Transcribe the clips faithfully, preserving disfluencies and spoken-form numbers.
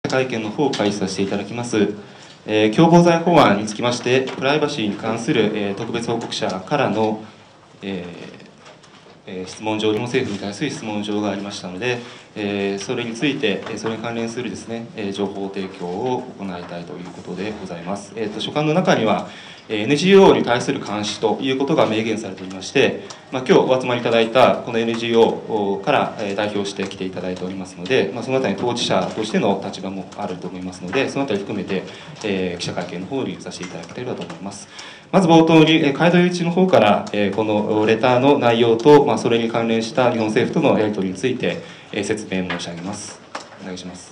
会見の方を開始させていただきます。えー、共謀罪法案につきまして、プライバシーに関する、えー、特別報告者からの、えーえー、質問状、日本政府に対する質問状がありましたので、えー、それについて、それに関連するですね、えー、情報提供を行いたいということでございます。えーと、所管の中には、エヌジーオー に対する監視ということが明言されておりまして、まあ、今日お集まりいただいたこの エヌジーオー から代表して来ていただいておりますので、まあ、そのあたり当事者としての立場もあると思いますので、そのあたり含めて、えー、記者会見の方にさせていただければと思います。まず冒頭に、海渡雄一の方から、えー、このレターの内容と、まあ、それに関連した日本政府とのやり取りについて、えー、説明申し上げます。お願いします。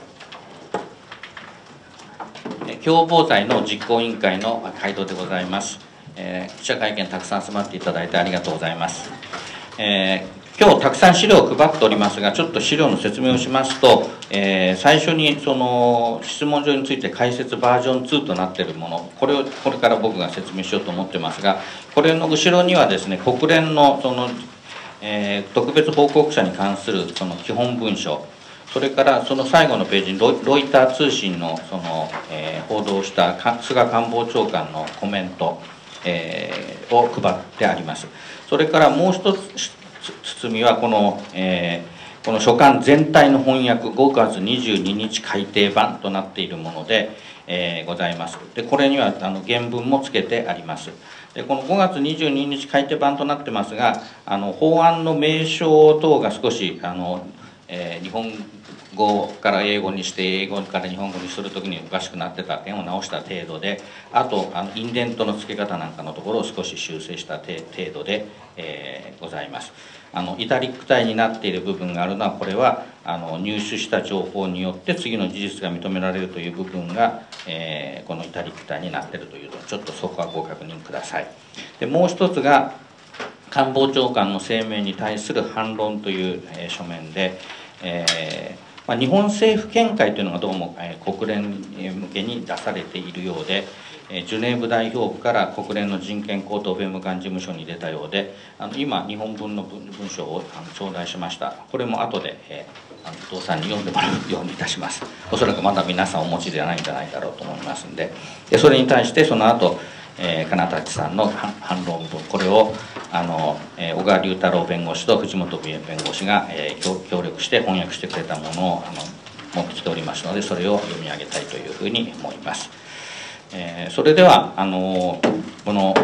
共謀罪の実行委員会の会頭でございます。えー、記者会見たくさん集まっていただいてありがとうございます。えー、今日たくさん資料を配っておりますが、ちょっと資料の説明をしますと、えー、最初にその質問状について解説バージョンツーとなっているもの、これをこれから僕が説明しようと思ってますが、これの後ろにはですね、国連のその、えー、特別報告者に関するその基本文書、それからその最後のページにロイ、ロイター通信のその、えー、報道した菅官房長官のコメント、えー、を配ってあります。それからもう一つ包みはこの、えー、この書簡全体の翻訳ごがつにじゅうににち改訂版となっているもので、えー、ございます。でこれにはあの原文もつけてあります。でこのごがつにじゅうににち改訂版となってますが、あの法案の名称等が少しあの、えー、日本語から英語にして英語から日本語にするときにおかしくなってた点を直した程度で、あとあのインデントの付け方なんかのところを少し修正した程度で、えー、ございます。あのイタリック体になっている部分があるのは、これはあの入手した情報によって次の事実が認められるという部分が、えー、このイタリック体になっているというのをちょっとそこはご確認ください。でもう一つが官房長官の声明に対する反論という、えー、書面で、えーまあ、日本政府見解というのがどうも、えー、国連向けに出されているようで、えー、ジュネーブ代表部から国連の人権高等弁務官事務所に出たようで、あの今日本文の文文章をあの頂戴しました。これも後で、えー、あの伊藤さんに読んでもらうようにいたします。おそらくまだ皆さんお持ちではないんじゃないだろうと思いますんで、でそれに対してその後、えー、金立さんの反論文、これをあの、えー、小川龍太郎弁護士と藤本弁護士が、えー、協力して翻訳してくれたものをあの持ってきておりますので、それを読み上げたいというふうに思います。えー、それではあのこの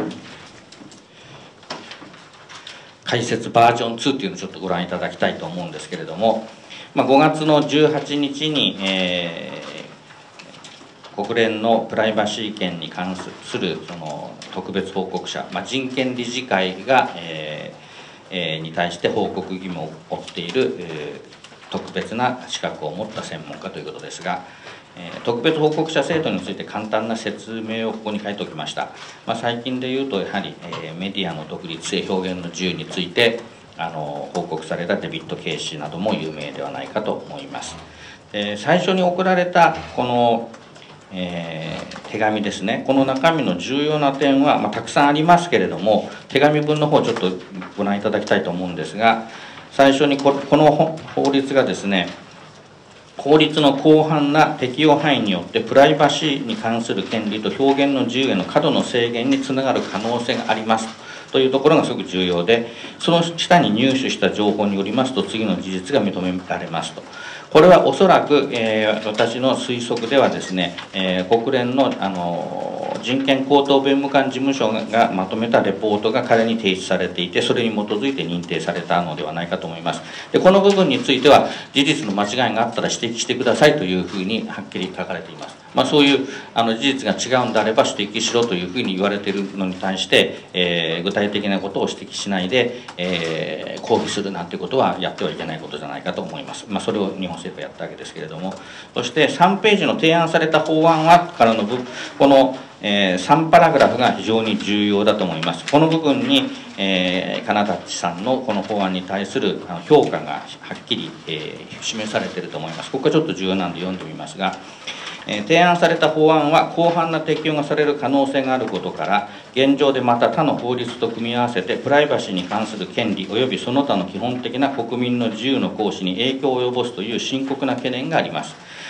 解説バージョンツーというのをちょっとご覧いただきたいと思うんですけれども、まあ、ごがつのじゅうはちにちに、えー国連のプライバシー権に関するその特別報告者、まあ、人権理事会が、えーえー、に対して報告義務を負っている、えー、特別な資格を持った専門家ということですが、えー、特別報告者制度について簡単な説明をここに書いておきました。まあ、最近でいうとやはり、えー、メディアの独立性、表現の自由についてあの報告されたデビッド・ケイシーなども有名ではないかと思います。えー、最初に送られたこのえー、手紙ですね、この中身の重要な点は、まあ、たくさんありますけれども、手紙文の方ちょっとご覧いただきたいと思うんですが、最初に こ, この法律がですね、法律の広範な適用範囲によってプライバシーに関する権利と表現の自由への過度の制限につながる可能性がありますというところがすごく重要で、その下に入手した情報によりますと次の事実が認められますと。これはおそらく、えー、私の推測ではですね、えー、国連の、あの人権高等弁務官事務所がまとめたレポートが彼に提出されていて、それに基づいて認定されたのではないかと思います。でこの部分については事実の間違いがあったら指摘してくださいというふうにはっきり書かれています。まあ、そういうあの事実が違うんであれば指摘しろというふうに言われているのに対して、えー、具体的なことを指摘しないで、えー、抗議するなんてことはやってはいけないことじゃないかと思います。まあ、それを日本政府はやったわけですけれども、そしてさんページの提案された法案はからの部この、えー、さんパラグラフが非常に重要だと思います。この部分に、えー、金立さんのこの法案に対するあの評価がはっきり、えー、示されていると思います。ここがちょっと重要なんで読んでみますが、えー、提案された法案は広範な適用がされる可能性があることから、現状でまた他の法律と組み合わせてプライバシーに関する権利及びその他の基本的な国民の自由の行使に影響を及ぼすという深刻な懸念があります。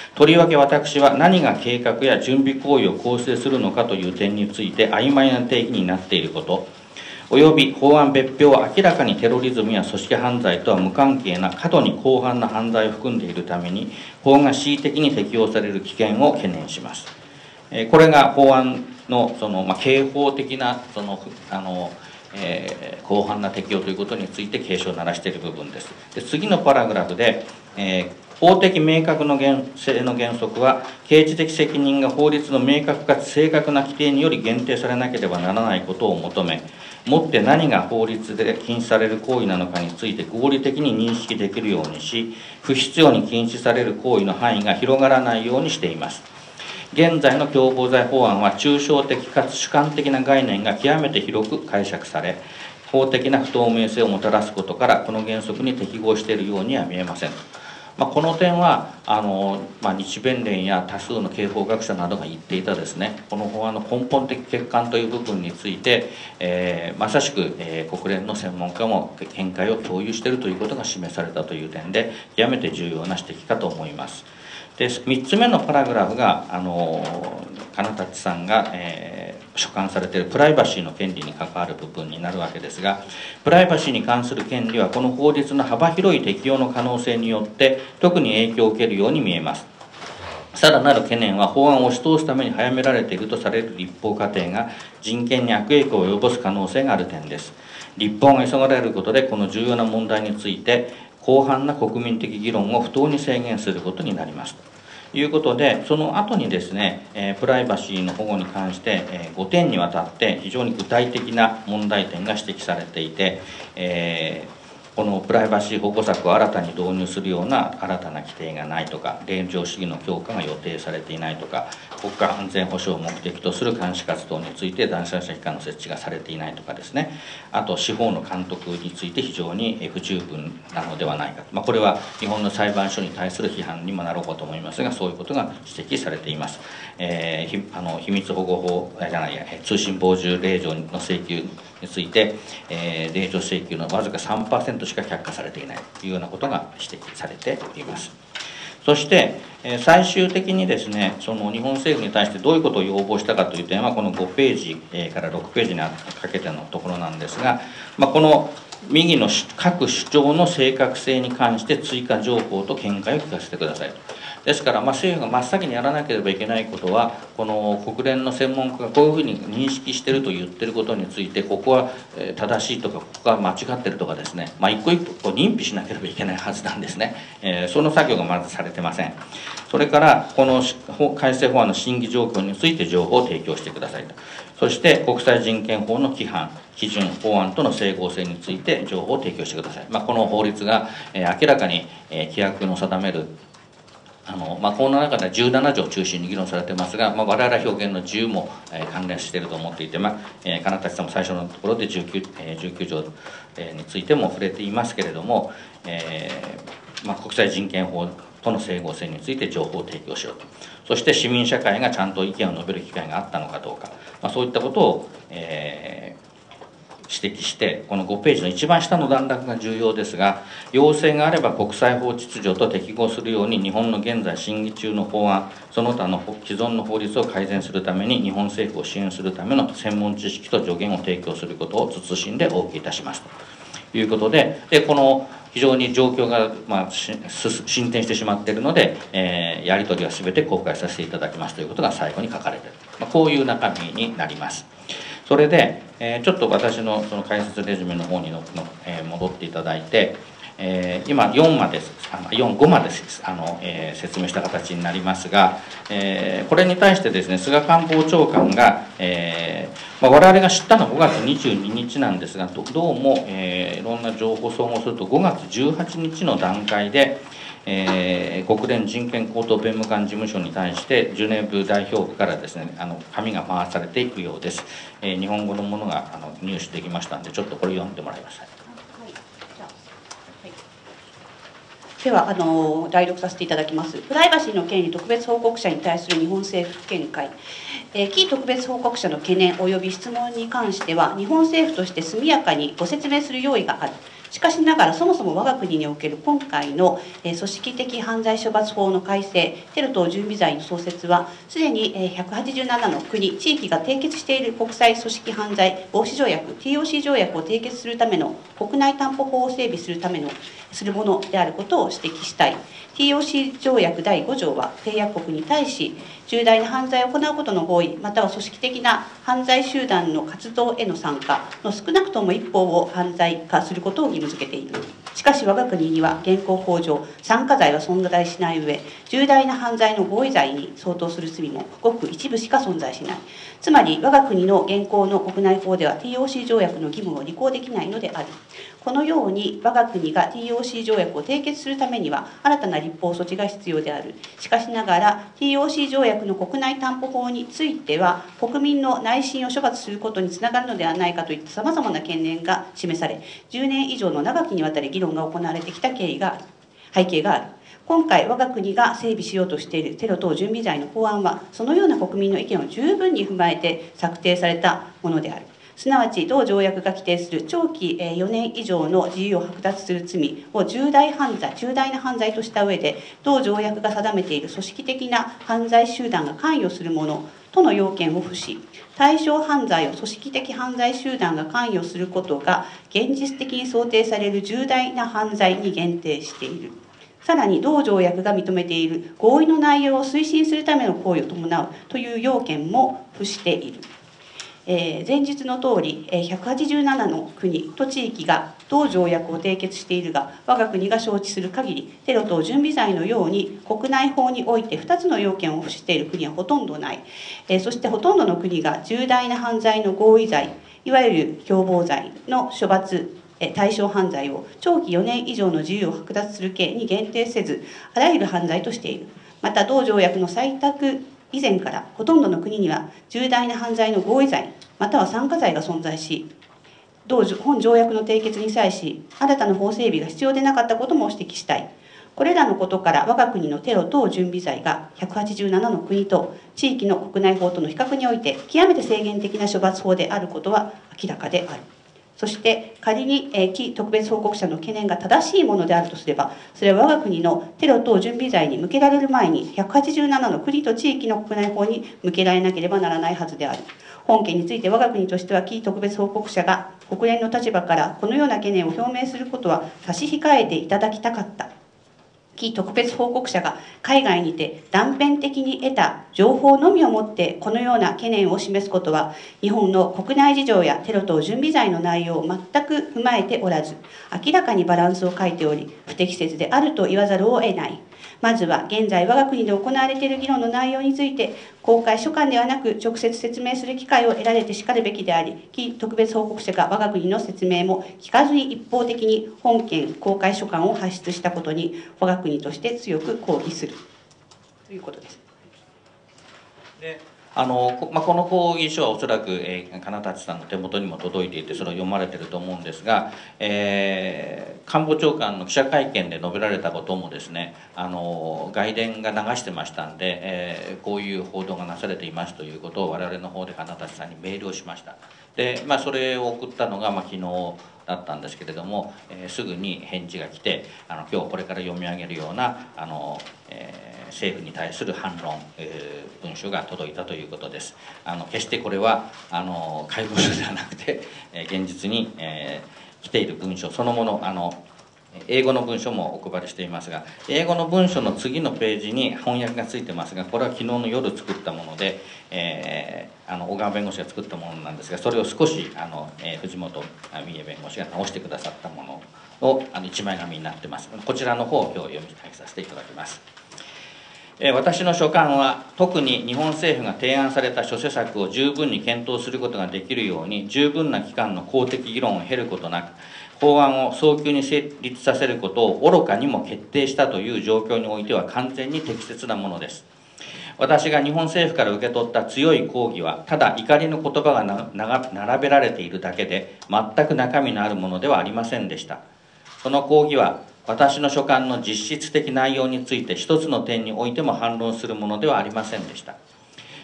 とりわけ私は何が計画や準備行為を構成するのかという点について曖昧な定義になっていること、および法案別表は明らかにテロリズムや組織犯罪とは無関係な過度に広範な犯罪を含んでいるために、法が恣意的に適用される危険を懸念します。これが法案のその、まあ、刑法的なそのあの、えー、広範な適用ということについて警鐘を鳴らしている部分です。で、次のパラグラフで、えー法的明確の原性の原則は、刑事的責任が法律の明確かつ正確な規定により限定されなければならないことを求め、もって何が法律で禁止される行為なのかについて合理的に認識できるようにし、不必要に禁止される行為の範囲が広がらないようにしています。現在の共謀罪法案は、抽象的かつ主観的な概念が極めて広く解釈され、法的な不透明性をもたらすことから、この原則に適合しているようには見えません。まあ、この点はあの、まあ、日弁連や多数の刑法学者などが言っていたですね、この法案の根本的欠陥という部分について、えー、まさしく、えー、国連の専門家も見解を共有しているということが示されたという点で、極めて重要な指摘かと思います。で、みっつめのパラグラフが、あの金立さんが、えー、所管されているプライバシーの権利に関わる部分になるわけですが、プライバシーに関する権利は、この法律の幅広い適用の可能性によって、特に影響を受けるように見えます。さらなる懸念は、法案を押し通すために早められているとされる立法過程が人権に悪影響を及ぼす可能性がある点です。立法が急がれることで、この重要な問題について、広範な国民的議論を不当に制限することになります。ということで、その後にですね、えー、プライバシーの保護に関して、えー、ごてんにわたって非常に具体的な問題点が指摘されていて、えーこのプライバシー保護策を新たに導入するような新たな規定がないとか、令状主義の強化が予定されていないとか、国家安全保障を目的とする監視活動について第三者機関の設置がされていないとかですね、あと司法の監督について非常に不十分なのではないか、まあ、これは日本の裁判所に対する批判にもなろうかと思いますが、そういうことが指摘されています。えー、あの秘密保護法じゃないや通信傍受令状の請求について、えー、令状請求のわずか さんパーセント しか却下されていないというようなことが指摘されております。そして、えー、最終的にですね、その日本政府に対してどういうことを要望したかという点は、このごページ、えー、からろくページにかけてのところなんですが、まあ、この右の各主張の正確性に関して追加情報と見解を聞かせてくださいと。ですから、まあ、政府が真っ先にやらなければいけないことは、この国連の専門家がこういうふうに認識していると言っていることについて、ここは正しいとか、ここが間違っているとかですね、まあ、一個一個認否しなければいけないはずなんですね。えー、その作業がまずされてません。それから、この改正法案の審議状況について情報を提供してくださいと。そして、国際人権法の規範、基準、法案との整合性について情報を提供してください。まあ、この法律が、えー、明らかに、えー、規約の定めるあのまあ、この中ではじゅうなな条を中心に議論されていますが、まあ、我々は表現の自由も、えー、関連していると思っていて、まあえー、金立さんも最初のところでじゅうきゅう、えー、じゅうきゅう条、えー、についても触れていますけれども、えーまあ、国際人権法との整合性について情報を提供しようと、そして市民社会がちゃんと意見を述べる機会があったのかどうか、まあ、そういったことを、えー指摘して、このごページの一番下の段落が重要ですが、要請があれば国際法秩序と適合するように日本の現在審議中の法案、その他の既存の法律を改善するために日本政府を支援するための専門知識と助言を提供することを謹んでお受けいたしますということで、でこの非常に状況が、まあ、進展してしまっているので、えー、やり取りは全て公開させていただきますということが最後に書かれている、まあ、こういう中身になります。それで、えー、ちょっと私のその解説レジュメの方にのの、えー、戻っていただいて、えー、今よんまであのよん、ごまであの、えー、説明した形になりますが、えー、これに対してですね、菅官房長官が、えーまあ、我々が知ったのはごがつにじゅうににちなんですが、どうも、えー、いろんな情報を総合するとごがつじゅうはちにちの段階で、えー、国連人権高等弁務官事務所に対してジュネーブ代表部からですね、あの紙が回されていくようです。えー、日本語のものがあの入手できましたので、ちょっとこれ読んでもらいます。はい、じゃあはい、ではあの代読させていただきます。プライバシーの権利特別報告者に対する日本政府見解、えー、非特別報告者の懸念及び質問に関しては日本政府として速やかにご説明する用意がある。 しかしながら、そもそも我が国における今回の組織的犯罪処罰法の改正、テロ等準備罪の創設は、すでにひゃくはちじゅうななの国、地域が締結している国際組織犯罪防止条約、ティーオーシー 条約を締結するための国内担保法を整備するための、するものであることを指摘したい。ティーオーシー 条約だいご条は、締約国に対し、重大な犯罪を行うことの合意、または組織的な犯罪集団の活動への参加の少なくとも一方を犯罪化することを義務付けている。しかし我が国には現行法上、参加罪は存在しない上、重大な犯罪の合意罪に相当する罪もごく一部しか存在しない。つまり我が国の現行の国内法では ティーオーシー 条約の義務を履行できないのである。このように我が国が ティーオーシー 条約を締結するためには新たな立法措置が必要である。しかしながら ティーオーシー 条約の国内担保法については国民の内心を処罰することにつながるのではないかといったさまざまな懸念が示され、じゅうねん以上の長きにわたり議論が行われてきた経緯がある背景がある。今回我が国が整備しようとしているテロ等準備罪の法案は、そのような国民の意見を十分に踏まえて策定されたものである。すなわち同条約が規定する長期よねん以上の自由を剥奪する罪を重大犯罪、重大な犯罪とした上で、同条約が定めている組織的な犯罪集団が関与するものとの要件を付し、対象犯罪を組織的犯罪集団が関与することが現実的に想定される重大な犯罪に限定している。さらに同条約が認めている合意の内容を推進するための行為を伴うという要件も付している。えー、前述の通り、ひゃくはちじゅうななの国と地域が同条約を締結しているが、我が国が承知する限り、テロ等準備罪のように国内法においてふたつの要件を付している国はほとんどない。えー、そしてほとんどの国が重大な犯罪の合意罪、いわゆる共謀罪の処罰対象犯罪を長期よねん以上の自由を剥奪する刑に限定せず、あらゆる犯罪としている。また同条約の採択以前からほとんどの国には重大な犯罪の合意罪または参加罪が存在し、同本条約の締結に際し新たな法整備が必要でなかったことも指摘したい。これらのことから我が国のテロ等準備罪がひゃくはちじゅうななの国と地域の国内法との比較において極めて制限的な処罰法であることは明らかである。そして仮に非特別報告者の懸念が正しいものであるとすれば、それは我が国のテロ等準備罪に向けられる前にひゃくはちじゅうななの国と地域の国内法に向けられなければならないはずである。本件について我が国としては非特別報告者が国連の立場からこのような懸念を表明することは差し控えていただきたかった。非特別報告者が海外にて断片的に得た情報のみをもってこのような懸念を示すことは、日本の国内事情やテロ等準備罪の内容を全く踏まえておらず、明らかにバランスを欠いており不適切であると言わざるを得ない。まずは現在我が国で行われている議論の内容について公開書簡ではなく直接説明する機会を得られてしかるべきであり、非特別報告者が我が国の説明も聞かずに一方的に本件公開書簡を発出したことに我が国として強く抗議するということです。 であのこまあ、この抗議書はおそらく、えー、金立さんの手元にも届いていてそれを読まれていると思うんですが、えー、官房長官の記者会見で述べられたこともですね、あの外伝が流してましたんで、えー、こういう報道がなされていますということを我々の方で金立さんにメールをしました。で、まあ、それを送ったのが、まあ、昨日だったんですけれども、えー、すぐに返事が来て、あの今日これから読み上げるようなあの、えー政府に対する反論、えー、文書が届いたということです。あの決してこれはあの怪文書ではなくて、えー、現実に、えー、来ている文書そのもの、あの英語の文書もお配りしていますが、英語の文書の次のページに翻訳がついてますが、これは昨日の夜作ったもので、えー、あの小川弁護士が作ったものなんですが、それを少しあの、えー、藤本美恵弁護士が直してくださったものをあの一枚紙になってます。こちらの方を今日読み上げさせていただきます。私の所感は、特に日本政府が提案された諸施策を十分に検討することができるように、十分な期間の公的議論を経ることなく、法案を早急に成立させることを愚かにも決定したという状況においては完全に適切なものです。私が日本政府から受け取った強い抗議は、ただ怒りの言葉がなな並べられているだけで、全く中身のあるものではありませんでした。その抗議は、私の所感の実質的内容について一つの点においても反論するものではありませんでした。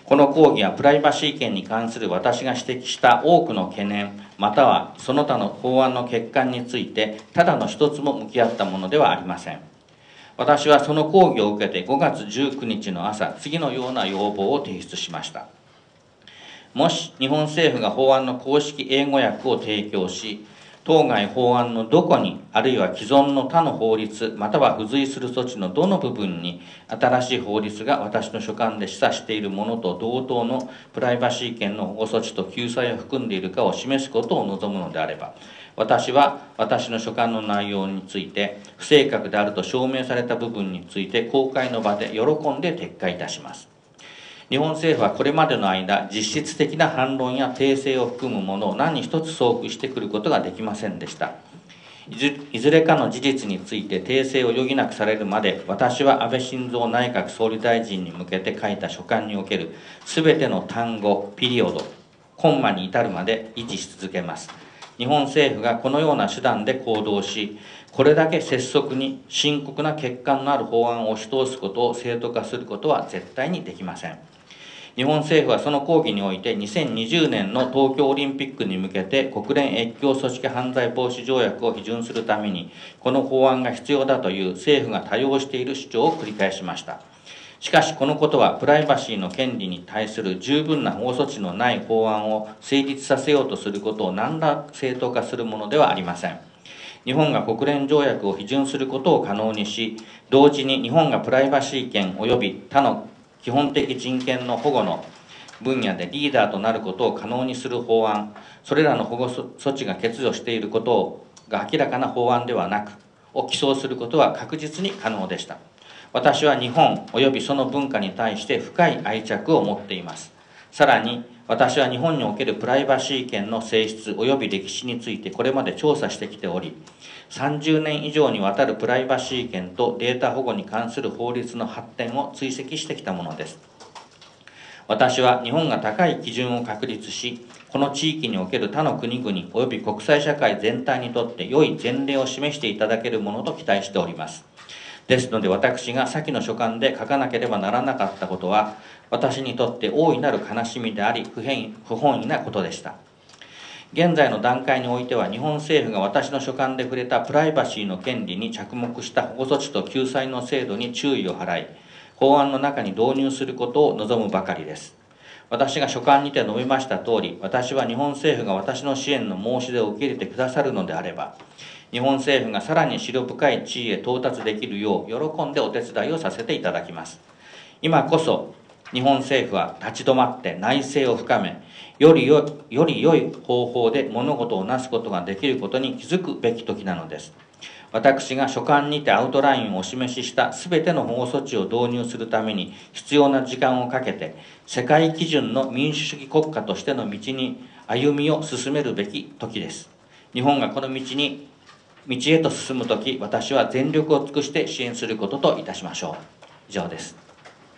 この講義はプライバシー権に関する私が指摘した多くの懸念、またはその他の法案の欠陥について、ただの一つも向き合ったものではありません。私はその講義を受けてごがつじゅうくにちの朝、次のような要望を提出しました。もし日本政府が法案の公式英語訳を提供し、当該法案のどこに、あるいは既存の他の法律、または付随する措置のどの部分に、新しい法律が私の所管で示唆しているものと同等のプライバシー権の保護措置と救済を含んでいるかを示すことを望むのであれば、私は私の所管の内容について、不正確であると証明された部分について、公開の場で喜んで撤回いたします。日本政府はこれまでの間、実質的な反論や訂正を含むものを何一つ送付してくることができませんでした。いずれかの事実について訂正を余儀なくされるまで、私は安倍晋三内閣総理大臣に向けて書いた書簡におけるすべての単語、ピリオド、コンマに至るまで維持し続けます。日本政府がこのような手段で行動し、これだけ拙速に深刻な欠陥のある法案を押し通すことを正当化することは絶対にできません。日本政府はその講義においてにせんにじゅうねんの東京オリンピックに向けて国連越境組織犯罪防止条約を批准するためにこの法案が必要だという政府が多用している主張を繰り返しました。しかしこのことはプライバシーの権利に対する十分な保護措置のない法案を成立させようとすることを何ら正当化するものではありません。日本が国連条約を批准することを可能にし、同時に日本がプライバシー権及び他の基本的人権の保護の分野でリーダーとなることを可能にする法案、それらの保護措置が欠如していることが明らかな法案ではなく、を起草することは確実に可能でした。私は日本及びその文化に対して深い愛着を持っています。さらに、私は日本におけるプライバシー権の性質及び歴史についてこれまで調査してきており、さんじゅうねん以上にわたるプライバシー権とデータ保護に関する法律の発展を追跡してきたものです。私は日本が高い基準を確立し、この地域における他の国々及び国際社会全体にとって良い前例を示していただけるものと期待しております。ですので私が先の書簡で書かなければならなかったことは、私にとって大いなる悲しみであり、不変不本意なことでした。現在の段階においては、日本政府が私の書簡で触れたプライバシーの権利に着目した保護措置と救済の制度に注意を払い、法案の中に導入することを望むばかりです。私が書簡にて述べました通り、私は日本政府が私の支援の申し出を受け入れてくださるのであれば、日本政府がさらに思慮深い地位へ到達できるよう喜んでお手伝いをさせていただきます。今こそ日本政府は立ち止まって内政を深め、よりよより良い方法で物事をなすことができることに気づくべき時なのです。私が書簡にてアウトラインをお示ししたすべての保護措置を導入するために必要な時間をかけて、世界基準の民主主義国家としての道に歩みを進めるべき時です。日本がこの道に道へと進むとき、私は全力を尽くして支援することといたしましょう。以上です。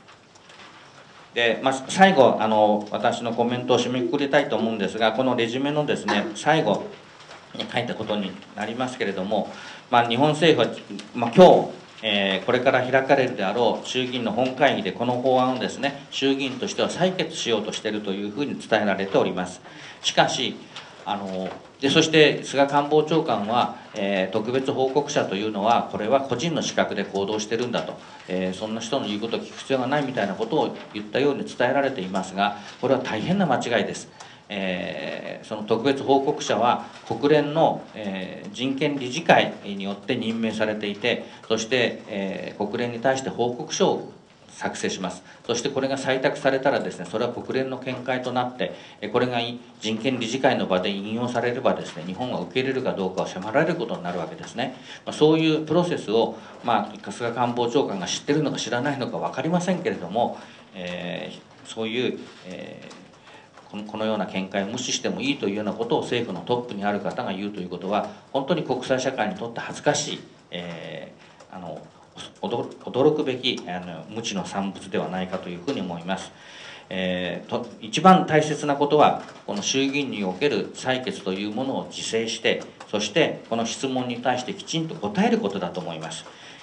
で、まあ、最後あの、私のコメントを締めくくりたいと思うんですが、このレジュメのですね、最後に書いたことになりますけれども、まあ、日本政府は、まあ、今日、えー、これから開かれるであろう衆議院の本会議でこの法案をですね、衆議院としては採決しようとしているというふうに伝えられております。しかし、あのでそして菅官房長官は、えー、特別報告者というのはこれは個人の資格で行動してるんだと、えー、そんな人の言うことを聞く必要がないみたいなことを言ったように伝えられていますが、これは大変な間違いです。えー、その特別報告者は国連の、えー、人権理事会によって任命されていて、そして、えー、国連に対して報告書を作成します。そしてこれが採択されたらですね、それは国連の見解となって、これが人権理事会の場で引用されればですね、日本が受け入れるかどうかを迫られることになるわけですね。まあ、そういうプロセスを、まあ、菅官房長官が知ってるのか知らないのか分かりませんけれども、えー、そういう、えー、この、このような見解を無視してもいいというようなことを政府のトップにある方が言うということは、本当に国際社会にとって恥ずかしい、えー、あの驚くべきあの無知の産物ではないかというふうに思います。えー、と一番大切なことは、この衆議院における採決というものを自制して、そしてこの質問に対してきちんと答えることだと思います。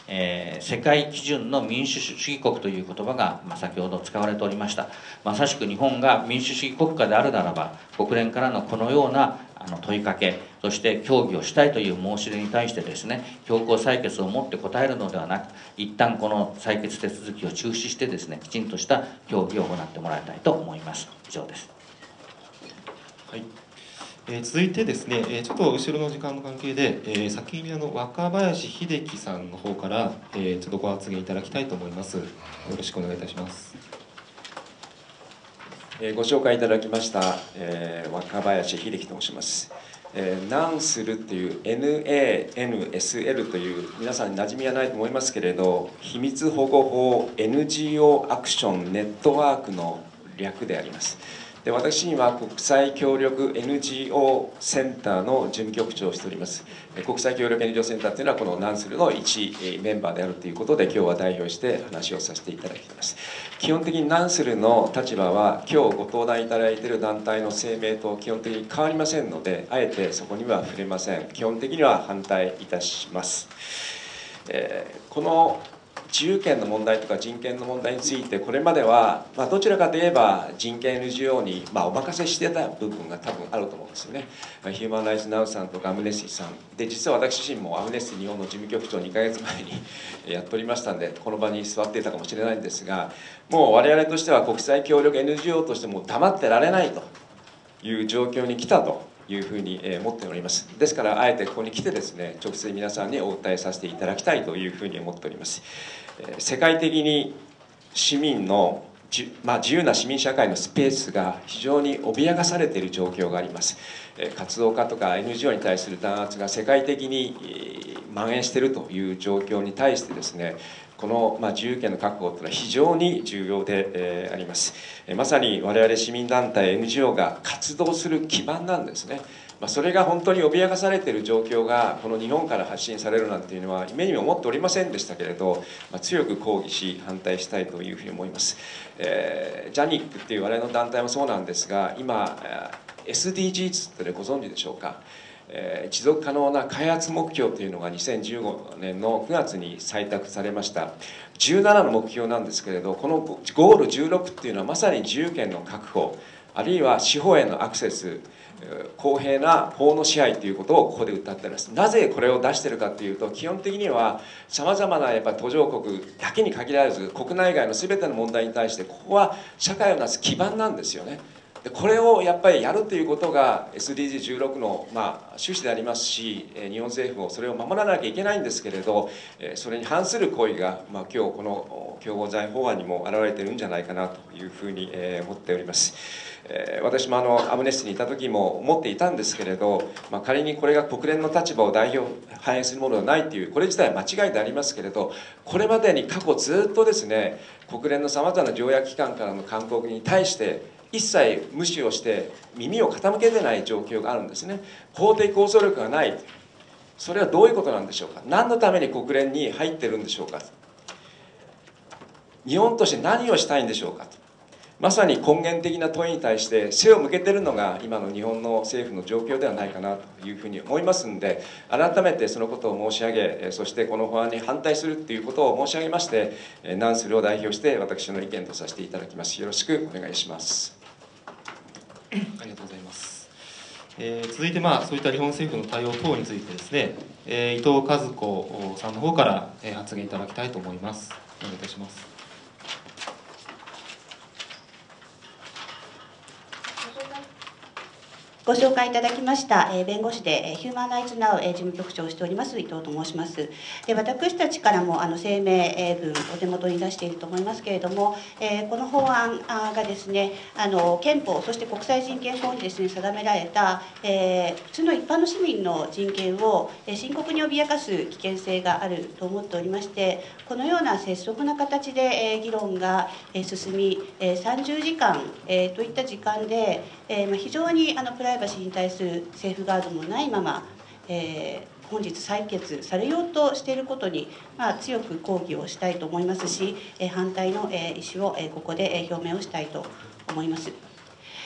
えー、世界基準の民主主義国という言葉が、まあ、先ほど使われておりました。まさしく日本が民主主義国家であるならば、国連からのこのようなあの問いかけ、そして協議をしたいという申し出に対してですね、強行採決をもって答えるのではなく、一旦この採決手続きを中止してですね、きちんとした協議を行ってもらいたいと思います。以上です。 はい、えー、続いてですね、えー、ちょっと後ろの時間の関係で、えー、先にあの若林秀樹さんの方から、えー、ちょっとご発言いただきたいと思います。よろしくお願いいたします。 えー、ご紹介いただきました、えー、若林秀樹と申します。えー、ナンスルっていう エヌエーエヌエスエル という皆さんに馴染みはないと思いますけれど、秘密保護法 エヌジーオー アクションネットワークの略であります。で、私には国際協力 エヌジーオー センターの事務局長をしております。国際協力 エヌジーオー センターというのはこのナンスルの一メンバーであるということで、今日は代表して話をさせていただきます。基本的にナンスルの立場は今日ご登壇いただいている団体の声明と基本的に変わりませんので、あえてそこには触れません。基本的には反対いたします。えー、この自由権の問題とか人権の問題について、これまでは、まあ、どちらかといえば人権 エヌジーオー に、まあ、お任せしてた部分が多分あると思うんですよね。ヒューマン・ライツ・ナウさんとかアムネスティさんで、実は私自身もアムネスティ日本の事務局長にかげつまえにやっておりましたんで、この場に座っていたかもしれないんですが、もう我々としては国際協力 エヌジーオー としても黙ってられないという状況に来たというふうに思っております。ですからあえてここに来てですね、直接皆さんにお訴えさせていただきたいというふうに思っております。世界的に市民の、まあ、自由な市民社会のスペースが非常に脅かされている状況があります。活動家とか エヌジーオー に対する弾圧が世界的に蔓延しているという状況に対してですね、この、まあ、自由権の確保というのは非常に重要で、えー、あります。まさに我々市民団体 エヌジーオー が活動する基盤なんですね。まあ、それが本当に脅かされている状況がこの日本から発信されるなんていうのは夢にも思っておりませんでしたけれど、まあ、強く抗議し反対したいというふうに思います。えー、ジャニックっていう我々の団体もそうなんですが、今 エスディージーズ ってご存知でしょうか。えー、持続可能な開発目標というのがにせんじゅうごねんのくがつに採択されました。じゅうななの目標なんですけれど、このゴールじゅうろくっていうのはまさに自由権の確保、あるいは司法へのアクセス、公平な法の支配ということをここで謳っています。なぜこれを出しているかというと、基本的にはさまざまなやっぱ途上国だけに限らず国内外の全ての問題に対して、ここは社会をなす基盤なんですよね。でこれをやっぱりやるということが エスディージーじゅうろく の、まあ、趣旨でありますし、日本政府もそれを守らなきゃいけないんですけれど、それに反する行為が、まあ、今日この共謀罪法案にも現れているんじゃないかなというふうに思っております。私もあのアムネスティにいた時も思っていたんですけれど、まあ、仮にこれが国連の立場を代表反映するものではないという、これ自体は間違いでありますけれど、これまでに過去ずっとですね、国連のさまざまな条約機関からの勧告に対して一切無視をして耳を傾けてない状況があるんですね。法的拘束力がない。それはどういうことなんでしょうか。何のために国連に入ってるんでしょうか。日本として何をしたいんでしょうか。まさに根源的な問いに対して背を向けているのが今の日本の政府の状況ではないかなというふうに思いますので、改めてそのことを申し上げ、そしてこの法案に反対するということを申し上げまして、ナンスルを代表して私の意見とさせていただきます。よろしくお願いします。 ありがとうございます。えー、続いて、まあ、そういった日本政府の対応等についてですね、えー、伊藤和子さんの方から、えー、発言いただきたいと思います。お願いいたします。 ご紹介いただきました、えー、弁護士で、えー、ヒューマン・ライツ・ナウ、えー、事務局長をしております伊藤と申します。で私たちからもあの声明、えー、文お手元に出していると思いますけれども、えー、この法案がですね、あの憲法そして国際人権法にですね定められた、えー、普通の一般の市民の人権を、えー、深刻に脅かす危険性があると思っておりまして、このような拙速な形で、えー、議論が、えー、進み、えー、さんじゅうじかん、えー、といった時間で、えーまあ、非常にあのプライバシーに対するセーフガードもないまま、えー、本日採決されようとしていることに、まあ、強く抗議をしたいと思いますし、えー、反対の、えー、意思を、えー、ここで、えー、表明をしたいと思います。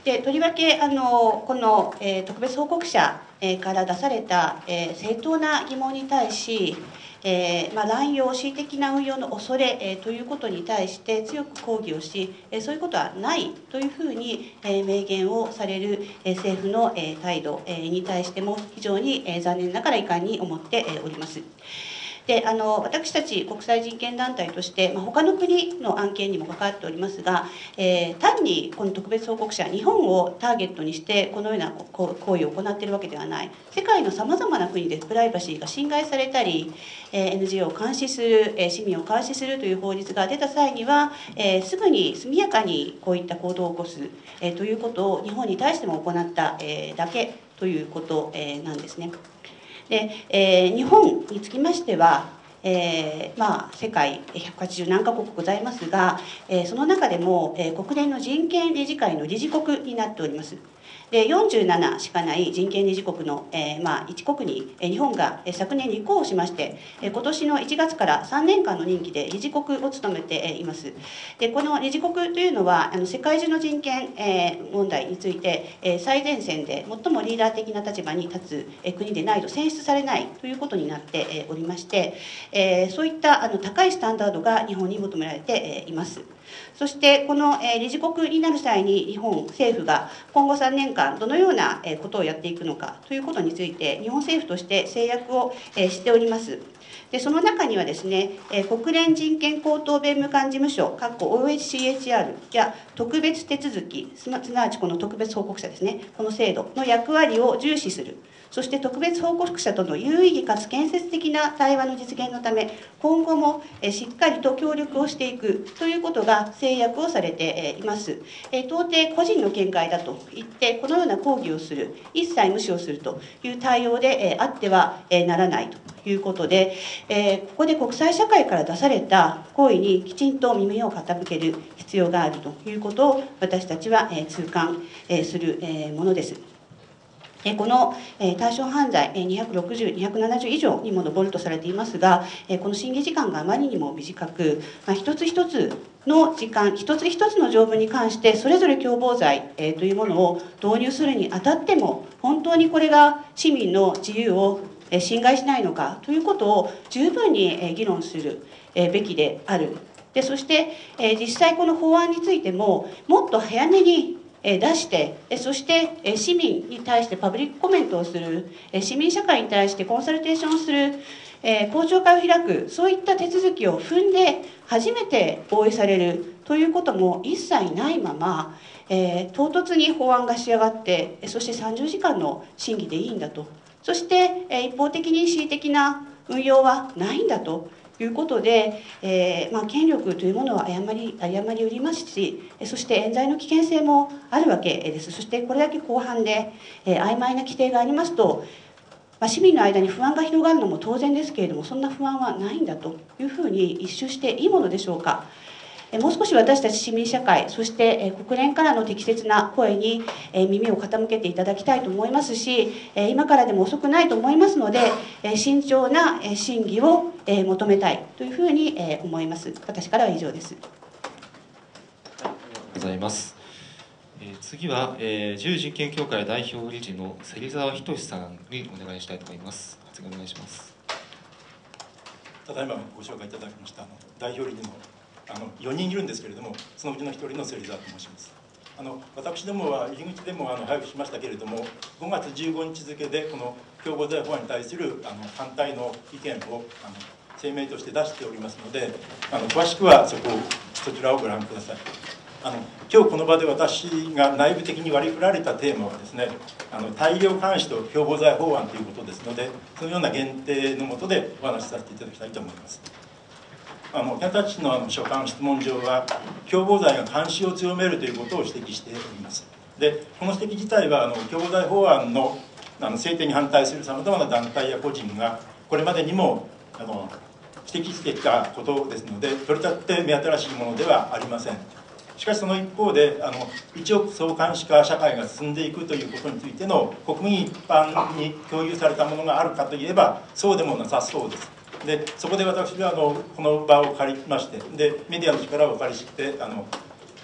でとりわけあのこの、えー、特別報告者、えー、から出された、えー、正当な疑問に対し、えーまあ、乱用、恣意的な運用の恐れ、えー、ということに対して強く抗議をし、えー、そういうことはないというふうに、えー、明言をされる、えー、政府の、えー、態度、えー、に対しても非常に、えー、残念ながら遺憾に思って、えー、おります。であの私たち国際人権団体として、まあ、他の国の案件にも関わっておりますが、えー、単にこの特別報告者、日本をターゲットにしてこのような行為を行っているわけではない、世界のさまざまな国でプライバシーが侵害されたり、えー、エヌジーオー を監視する、えー、市民を監視するという法律が出た際には、えー、すぐに速やかにこういった行動を起こす、えー、ということを日本に対しても行った、えー、だけということ、えー、なんですね。でえー、日本につきましては、えーまあ、世界ひゃくはちじゅうなんかこくございますが、えー、その中でも、えー、国連の人権理事会の理事国になっております。でよんじゅうななしかない人権理事国の、えーまあ、いち国に、えー、日本が、えー、昨年立候補しまして、えー、今年のいちがつからさんねんかんの任期で理事国を務めて、えー、います。でこの理事国というのはあの世界中の人権、えー、問題について、えー、最前線で最もリーダー的な立場に立つ、えー、国でないと選出されないということになって、えー、おりまして、えー、そういったあの高いスタンダードが日本に求められて、えー、います。そしてこの、えー、理事国になる際に日本政府が今後さんねんかんどのような、えー、ことをやっていくのかということについて日本政府として制約を、えー、しております。でその中にはですね、えー、国連人権高等弁務官事務所 オーエイチシーエイチアール や特別手続き、すなわちこの特別報告者ですね、この制度の役割を重視する、そして特別報告者との有意義かつ建設的な対話の実現のため今後もしっかりと協力をしていくということが制約をされています。到底個人の見解だと言ってこのような抗議をする、一切無視をするという対応であってはならないということで、ここで国際社会から出された行為にきちんと耳を傾ける必要があるということを私たちは痛感するものです。この対象犯罪にひゃくろくじゅう、にひゃくななじゅう以上にも上るとされていますが、この審議時間があまりにも短く、一つ一つの時間、一つ一つの条文に関してそれぞれ共謀罪というものを導入するにあたっても本当にこれが市民の自由を侵害しないのかということを十分に議論するべきである。でそして実際この法案についてももっと早めに出してそして市民に対してパブリックコメントをする、市民社会に対してコンサルテーションをする、公聴会を開く、そういった手続きを踏んで初めて合意されるということも一切ないまま、えー、唐突に法案が仕上がってそしてさんじゅうじかんの審議でいいんだと、そして、えー、一方的に恣意的な運用はないんだということで、えーまあ、権力というものは誤り、誤りうりますし、そして冤罪の危険性もあるわけです。そしてこれだけ広範で、えー、曖昧な規定がありますと、まあ、市民の間に不安が広がるのも当然ですけれども、そんな不安はないんだというふうに一蹴していいものでしょうか。もう少し私たち市民社会、そして国連からの適切な声に耳を傾けていただきたいと思いますし、今からでも遅くないと思いますので、慎重な審議を求めたいというふうに思います。私からは以上です。 ありがとうございます。えー、次は、えー、自由人権協会代表理事の芹沢仁さんにお願いしたいと思います。発言お願いします。 ただいまご紹介いただきましたあの代表理事のあのよにんいるんですけれども、そのうちのひとりの芹沢と申します。あの私どもは入り口でもあの配布しましたけれども、ごがつじゅうごにち付でこの共謀罪法案に対するあの反対の意見をあの声明として出しておりますので、あの詳しくはそこそちらをご覧ください。あの今日この場で私が内部的に割り振られたテーマはですね、あの大量監視と共謀罪法案ということですので、そのような限定のもとでお話しさせていただきたいと思います。あの検察庁のあの所管質問状は共謀罪が監視を強めるということを指摘しております。でこの指摘自体はあの共謀罪法案のあの制定に反対するさまざまな団体や個人がこれまでにもあの指摘してきたことですので、取り立って目新しいものではありません。しかしその一方であの一億総監視化社会が進んでいくということについての国民一般に共有されたものがあるかといえばそうでもなさそうです。でそこで私はあのこの場を借りまして、でメディアの力をお借りしてあの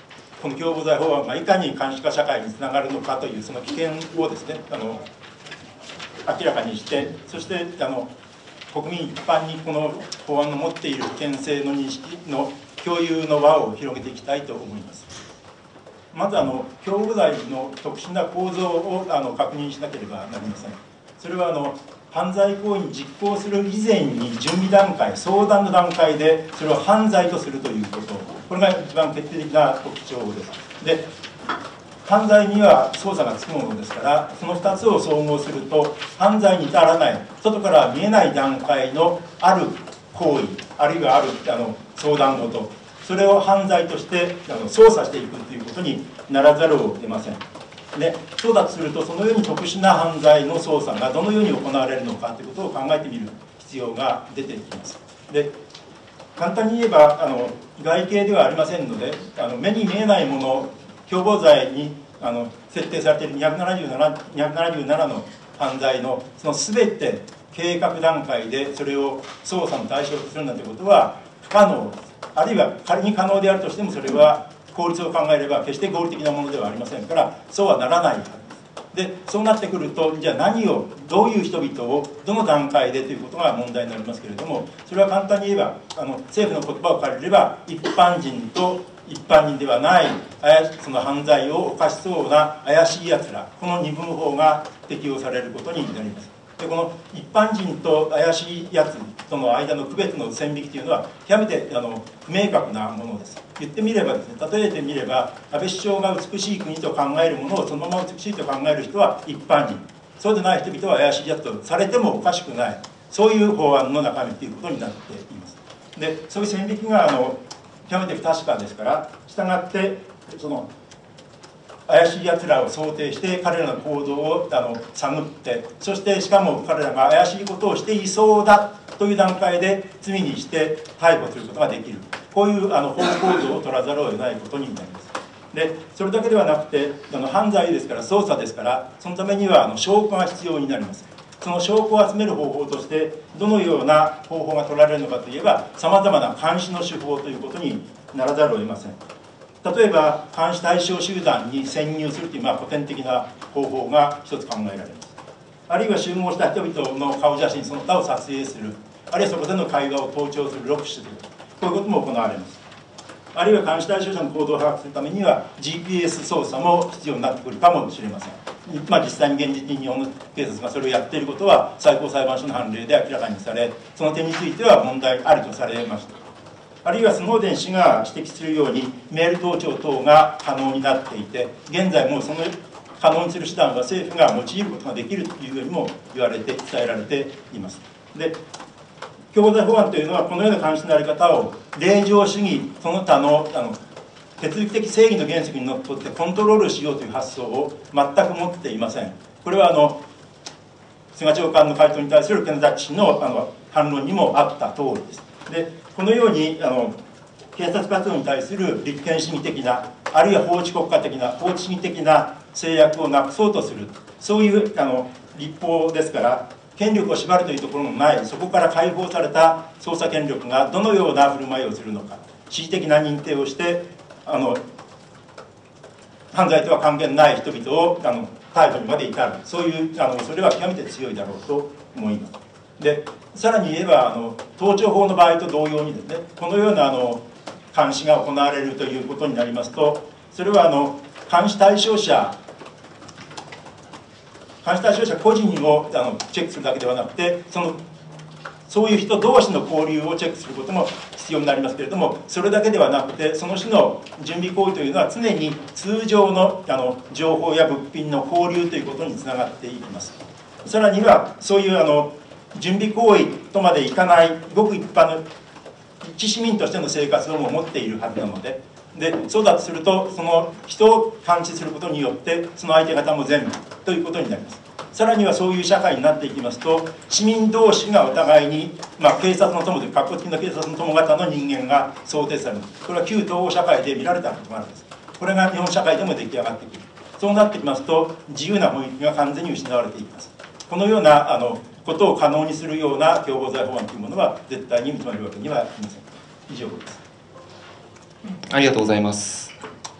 この共謀罪法案がいかに監視化社会につながるのかというその危険をですねあの明らかにして、そしてあの国民一般にこの法案の持っている危険性の認識の共有の輪を広げていきたいと思います。まずあの共謀罪の特殊な構造をあの確認しなければなりません。それはあの犯罪行為に実行する以前に準備段階、相談の段階でそれを犯罪とするということ、これが一番決定的な特徴です。で、犯罪には捜査がつくものですから、そのふたつを総合すると犯罪に至らない、外からは見えない段階のある行為、あるいはあるあの相談事、それを犯罪としてあの捜査していくということにならざるを得ません。で、そうだとするとそのように特殊な犯罪の捜査がどのように行われるのかということを考えてみる必要が出てきます。で、簡単に言えばあの外形ではありませんので、あの目に見えないもの、共謀罪にあの設定されているにひゃくななじゅうなな、にひゃくななじゅうななの犯罪のその全て計画段階でそれを捜査の対象とするなんてことは不可能です。あるいは仮に可能であるとしてもそれは法律を考えれば決して合理的なものではありませんから、そうはならないはずです。で、そうなってくると、じゃあ何をどういう人々をどの段階でということが問題になりますけれども、それは簡単に言えばあの政府の言葉を借りれば一般人と一般人ではないその犯罪を犯しそうな怪しいやつら、この二分法が適用されることになります。で、この一般人と怪しいやつとの間の区別の線引きというのは極めてあの不明確なものです。言ってみればですね、例えてみれば安倍首相が美しい国と考えるものをそのまま美しいと考える人は一般人、そうでない人々は怪しいやつとされてもおかしくない、そういう法案の中身ということになっています。で、そういう線引きがあの極めて不確かですから、したがってその怪しいやつらを想定して彼らの行動をあの探って、そしてしかも彼らが怪しいことをしていそうだという段階で罪にして逮捕することができる、こういうあの法行動を取らざるを得ないことになります。で、それだけではなくてあの犯罪ですから、捜査ですから、そのためにはあの証拠が必要になります。その証拠を集める方法としてどのような方法が取られるのかといえば、さまざまな監視の手法ということにならざるを得ません。例えば監視対象集団に潜入するという、まあ、古典的な方法が一つ考えられます。あるいは集合した人々の顔写真その他を撮影する、あるいはそこでの会話を盗聴する、録取する、こういうことも行われます。あるいは監視対象者の行動を把握するためには ジーピーエス 操作も必要になってくるかもしれません。まあ、実際に現実に日本の警察がそれをやっていることは最高裁判所の判例で明らかにされ、その点については問題ありとされました。あるいはスノーデン氏が指摘するようにメール盗聴等が可能になっていて、現在もその可能にする手段は政府が用いることができるというようにも言われて伝えられています。で、共謀罪法案というのはこのような監視の在り方を令状主義その他のあの手続き的正義の原則にのっとってコントロールしようという発想を全く持っていません。これはあの菅長官の回答に対する検察氏のあの反論にもあった通りです。で、このようにあの警察活動に対する立憲主義的な、あるいは法治国家的な、法治主義的な制約をなくそうとする、そういうあの立法ですから、権力を縛るというところのない、そこから解放された捜査権力がどのような振る舞いをするのか、恣意的な認定をしてあの犯罪とは関係ない人々をあの逮捕にまで至る、そういうあのそれは極めて強いだろうと思います。で、さらに言えばあの盗聴法の場合と同様にですね、このようなあの監視が行われるということになりますと、それはあの監視対象者監視対象者個人をあのチェックするだけではなくて、そのそういう人同士の交流をチェックすることも必要になりますけれども、それだけではなくて、その種の準備行為というのは常に通常のあの情報や物品の交流ということにつながっていきます。さらにはそういうあの準備行為とまでいかないごく一般の一市民としての生活をも持っているはずなので、でそうだとするとその人を監視することによってその相手方も全部ということになります。さらにはそういう社会になっていきますと、市民同士がお互いに、まあ、警察の友で格好的な警察の友方の人間が想定されます。これは旧東欧社会で見られたことがあるんです。これが日本社会でも出来上がってくる。そうなってきますと自由な雰囲気が完全に失われていきます。このようなあのことを可能にするような共謀罪法案というものは絶対に認めるわけにはいきません。以上です。 ありがとうございます。え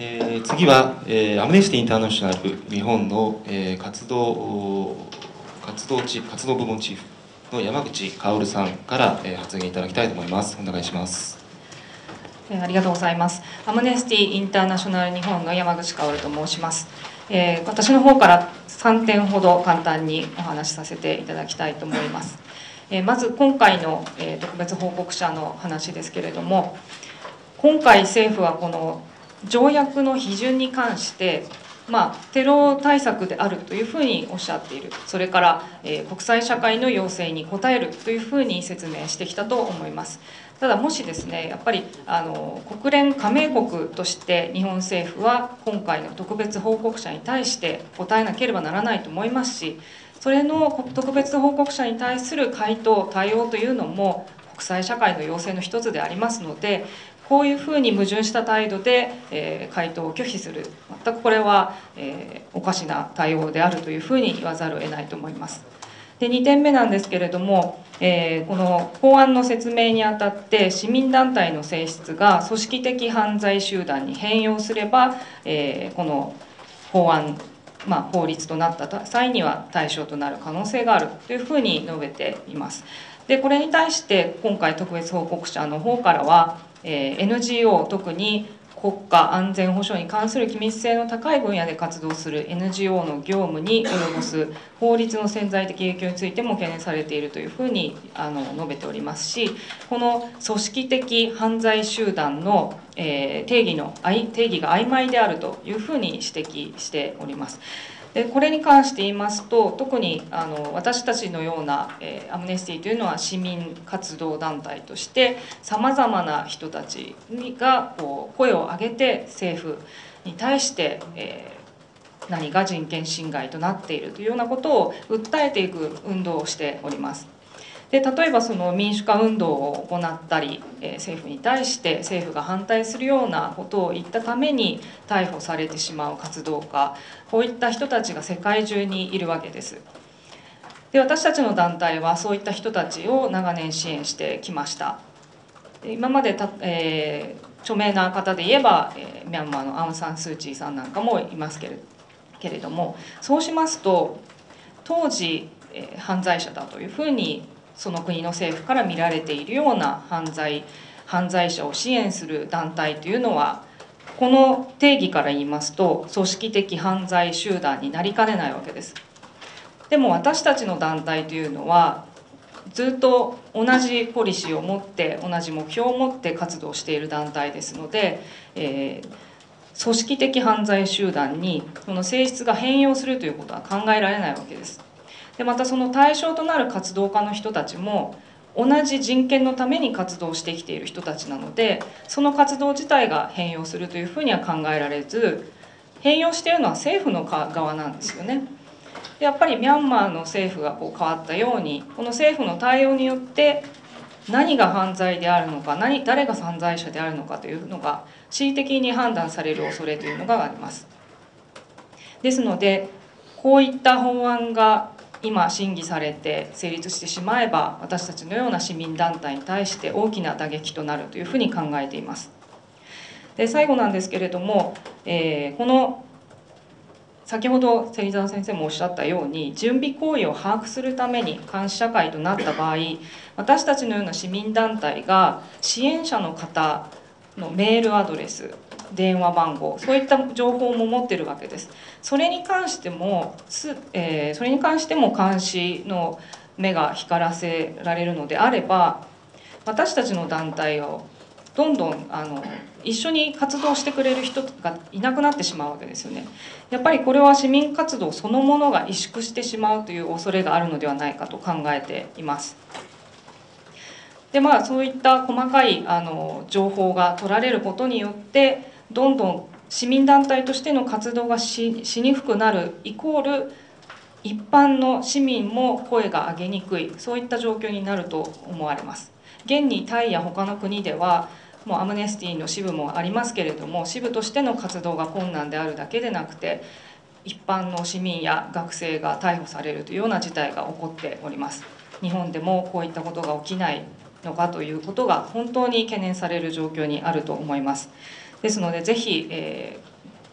えー、次は、えー、アムネスティインターナショナル日本の、えー、活動活動チ活動部門チーフの山口薫さんから、えー、発言いただきたいと思います。お願いします。 えー、ありがとうございます。アムネスティインターナショナル日本の山口薫と申します。えー、私の方からさんてんほど簡単にお話しさせていただきたいと思います。えー、まず今回の、えー、特別報告者の話ですけれども、今回政府はこの条約の批准に関して、まあ、テロ対策であるというふうにおっしゃっている、それから、えー、国際社会の要請に応えるというふうに説明してきたと思います。ただもしですね、やっぱりあの国連加盟国として日本政府は今回の特別報告者に対して答えなければならないと思いますし、それの特別報告者に対する回答対応というのも国際社会の要請の一つでありますので、こういうふうに矛盾した態度で、えー、回答を拒否する、全くこれは、えー、おかしな対応であるというふうに言わざるを得ないと思います。でにてんめなんですけれども、えー、この法案の説明にあたって市民団体の性質が組織的犯罪集団に変容すれば、えー、この法案、まあ、法律となった際には対象となる可能性があるというふうに述べています。でこれに対して今回特別報告者の方からは、えー、エヌジーオー 特に国家安全保障に関する機密性の高い分野で活動する エヌジーオー の業務に及ぼす法律の潜在的影響についても懸念されているというふうにあの述べておりますし、この組織的犯罪集団の、えー、定義の定義が曖昧であるというふうに指摘しております。でこれに関して言いますと、特にあの私たちのような、えー、アムネスティというのは市民活動団体としてさまざまな人たちがこう声を上げて政府に対して、えー、何が人権侵害となっているというようなことを訴えていく運動をしております。で例えばその民主化運動を行ったり、えー、政府に対して政府が反対するようなことを言ったために逮捕されてしまう活動家、こういった人たちが世界中にいるわけです。で私たちの団体はそういった人たちを長年支援してきました。今までた、えー、著名な方で言えば、えー、ミャンマーのアウン・サン・スー・チーさんなんかもいますけれ、けれども、そうしますと当時、えー、犯罪者だというふうにその国の政府から見られているような犯罪犯罪者を支援する団体というのは、この定義から言いますと組織的犯罪集団になりかねないわけです。でも私たちの団体というのはずっと同じポリシーを持って同じ目標を持って活動している団体ですので、えー、組織的犯罪集団にその性質が変容するということは考えられないわけです。でまたその対象となる活動家の人たちも同じ人権のために活動してきている人たちなので、その活動自体が変容するというふうには考えられず、変容しているのは政府の側なんですよね。でやっぱりミャンマーの政府がこう変わったように、この政府の対応によって何が犯罪であるのか、何誰が犯罪者であるのかというのが恣意的に判断される恐れというのがあります。ですのでこういった法案が今審議されて成立してしまえば、私たちのような市民団体に対して大きな打撃となるというふうに考えています。で最後なんですけれども、えー、この先ほど芹沢先生もおっしゃったように、準備行為を把握するために監視社会となった場合、私たちのような市民団体が支援者の方のメールアドレス、電話番号、そういった情報も持っているわけです。それに関しても、えー、それに関しても監視の目が光らせられるのであれば、私たちの団体をどんどんあの一緒に活動してくれる人がいなくなってしまうわけですよね。やっぱりこれは市民活動そのものが萎縮してしまうという恐れがあるのではないかと考えています。でまあそういった細かいあの情報が取られることによって、どんどん市民団体としての活動が し, しにくくなるイコール一般の市民も声が上げにくい、そういった状況になると思われます。現にタイや他の国ではもうアムネスティの支部もありますけれども、支部としての活動が困難であるだけでなくて、一般の市民や学生が逮捕されるというような事態が起こっております。日本でもこういったことが起きないのかということが本当に懸念される状況にあると思います。ですのでぜひ、えー、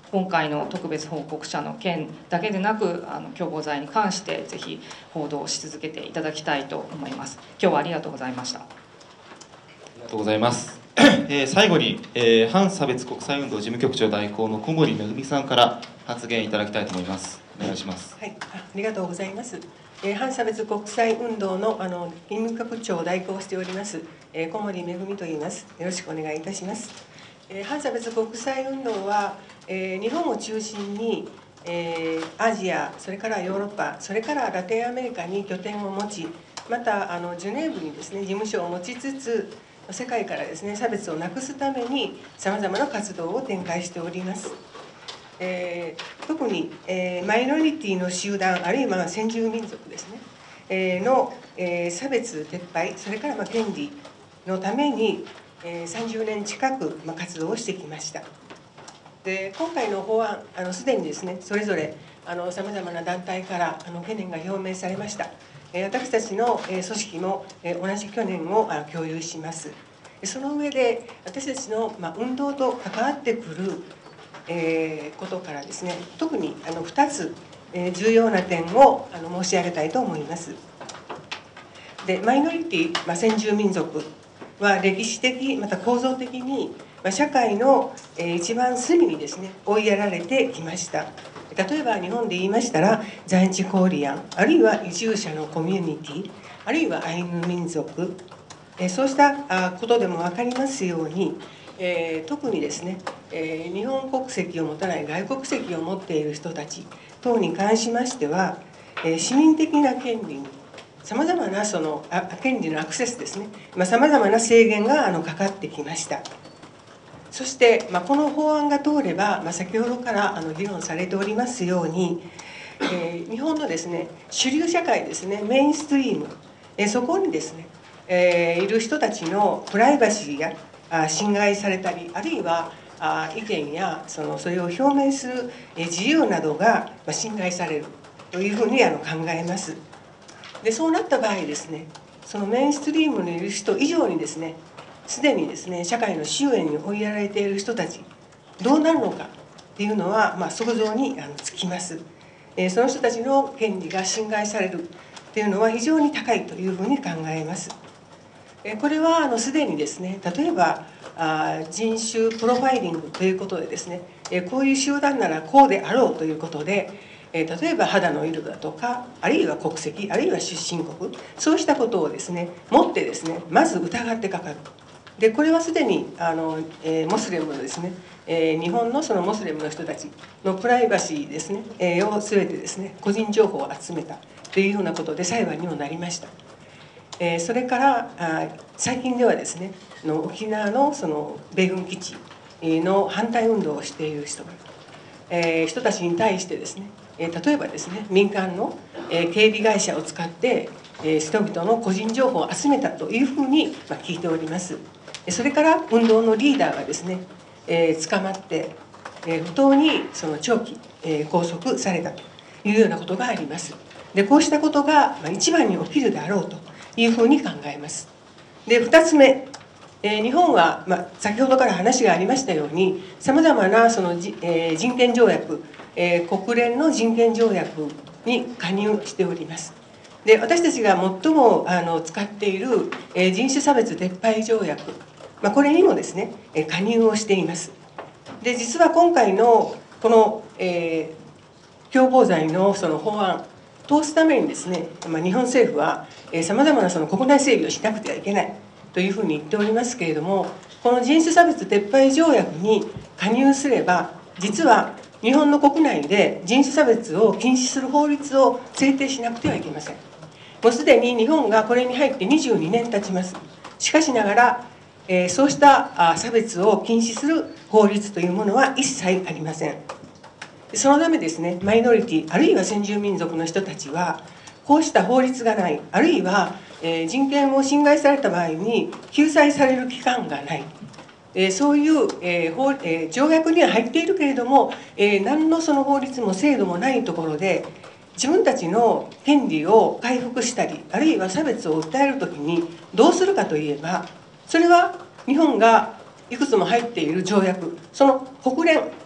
今回の特別報告者の件だけでなく、あの共謀罪に関してぜひ報道し続けていただきたいと思います。今日はありがとうございました。ありがとうございます。えー、最後に、えー、反差別国際運動事務局長代行の小森恵さんから発言いただきたいと思います。お願いします。 はい、ありがとうございます。えー、反差別国際運動のあの事務局長を代行しております、えー、小森恵と言います。よろしくお願いいたします。えー、反差別国際運動は、えー、日本を中心に、えー、アジア、それからヨーロッパ、それからラテンアメリカに拠点を持ち、またあのジュネーブにですね事務所を持ちつつ、世界からですね差別をなくすためにさまざまな活動を展開しております。えー、特に、えー、マイノリティの集団、あるいは先住民族ですね、えー、の、えー、差別撤廃、それから、まあ、権利のために、えー、さんじゅうねん近く、まあ、活動をしてきました。で今回の法案、あのすでにですねそれぞれさまざまな団体からあの懸念が表明されました。私たちの組織も同じ懸念を共有します。その上で私たちの運動と関わってくることからですね、特にふたつ重要な点を申し上げたいと思います。でマイノリティ、先住民族は歴史的また構造的に社会の一番隅にですね追いやられてきました。例えば日本で言いましたら在日コリアン、あるいは移住者のコミュニティ、あるいはアイヌ民族、そうしたことでも分かりますように、特にですね日本国籍を持たない外国籍を持っている人たち等に関しましては、市民的な権利にさまざまなその権利のアクセスですね、さまざまな制限がかかってきました。そして、まあ、この法案が通れば、まあ、先ほどからあの議論されておりますように、えー、日本のですね主流社会ですね、メインストリーム、えー、そこにですね、えー、いる人たちのプライバシーがあ侵害されたり、あるいはあ意見やそのそれを表明する自由などが侵害されるというふうにあの考えます。でそうなった場合ですね、そのメインストリームにいる人以上にですね、すでにですね社会の終焉に追いやられている人たちどうなるのかっていうのは、まあ、想像につきます。えー、その人たちの権利が侵害されるっていうのは非常に高いというふうに考えます。えー、これはあのすでにですね、例えばあ人種プロファイリングということでですね、えー、こういう集団ならこうであろうということで、えー、例えば肌の色だとか、あるいは国籍、あるいは出身国、そうしたことをですね持ってですねまず疑ってかかる。でこれはすでにあの、えー、モスレムのですね、えー、日本のそのモスレムの人たちのプライバシーですね、えー、を全てですね個人情報を集めたというようなことで裁判にもなりました。えー、それからあ最近ではですねの沖縄のその米軍基地の反対運動をしている人が、えー、人たちに対してですね、えー、例えばですね民間の、えー、警備会社を使ってえー、人々の個人情報を集めたというふうに、まあ、聞いております。それから運動のリーダーがですね、えー、捕まって、えー、不当にその長期、えー、拘束されたというようなことがあります。でこうしたことが、まあ、一番に起きるであろうというふうに考えます。でふたつめ、えー、日本は、まあ、先ほどから話がありましたようにさまざまなそのじ、えー、人権条約、えー、国連の人権条約に加入しております。で私たちが最もあの使っている、えー、人種差別撤廃条約、まあ、これにもですね加入をしています。で実は今回のこの、えー、共謀罪のその法案通すためにですね、まあ、日本政府はさまざまなその国内整備をしなくてはいけないというふうに言っておりますけれども、この人種差別撤廃条約に加入すれば実は日本の国内で人種差別を禁止する法律を制定しなくてはいけません。もうすでに日本がこれに入ってにじゅうにねん経ちます。しかしながら、えー、そうした差別を禁止する法律というものは一切ありません。そのためですね、マイノリティあるいは先住民族の人たちはこうした法律がない、あるいは、えー、人権を侵害された場合に救済される機関がない、えー、そういう、えー法えー、条約には入っているけれども、えー、何のその法律も制度もないところで自分たちの権利を回復したり、あるいは差別を訴えるときにどうするかといえば、それは日本がいくつも入っている条約、その国連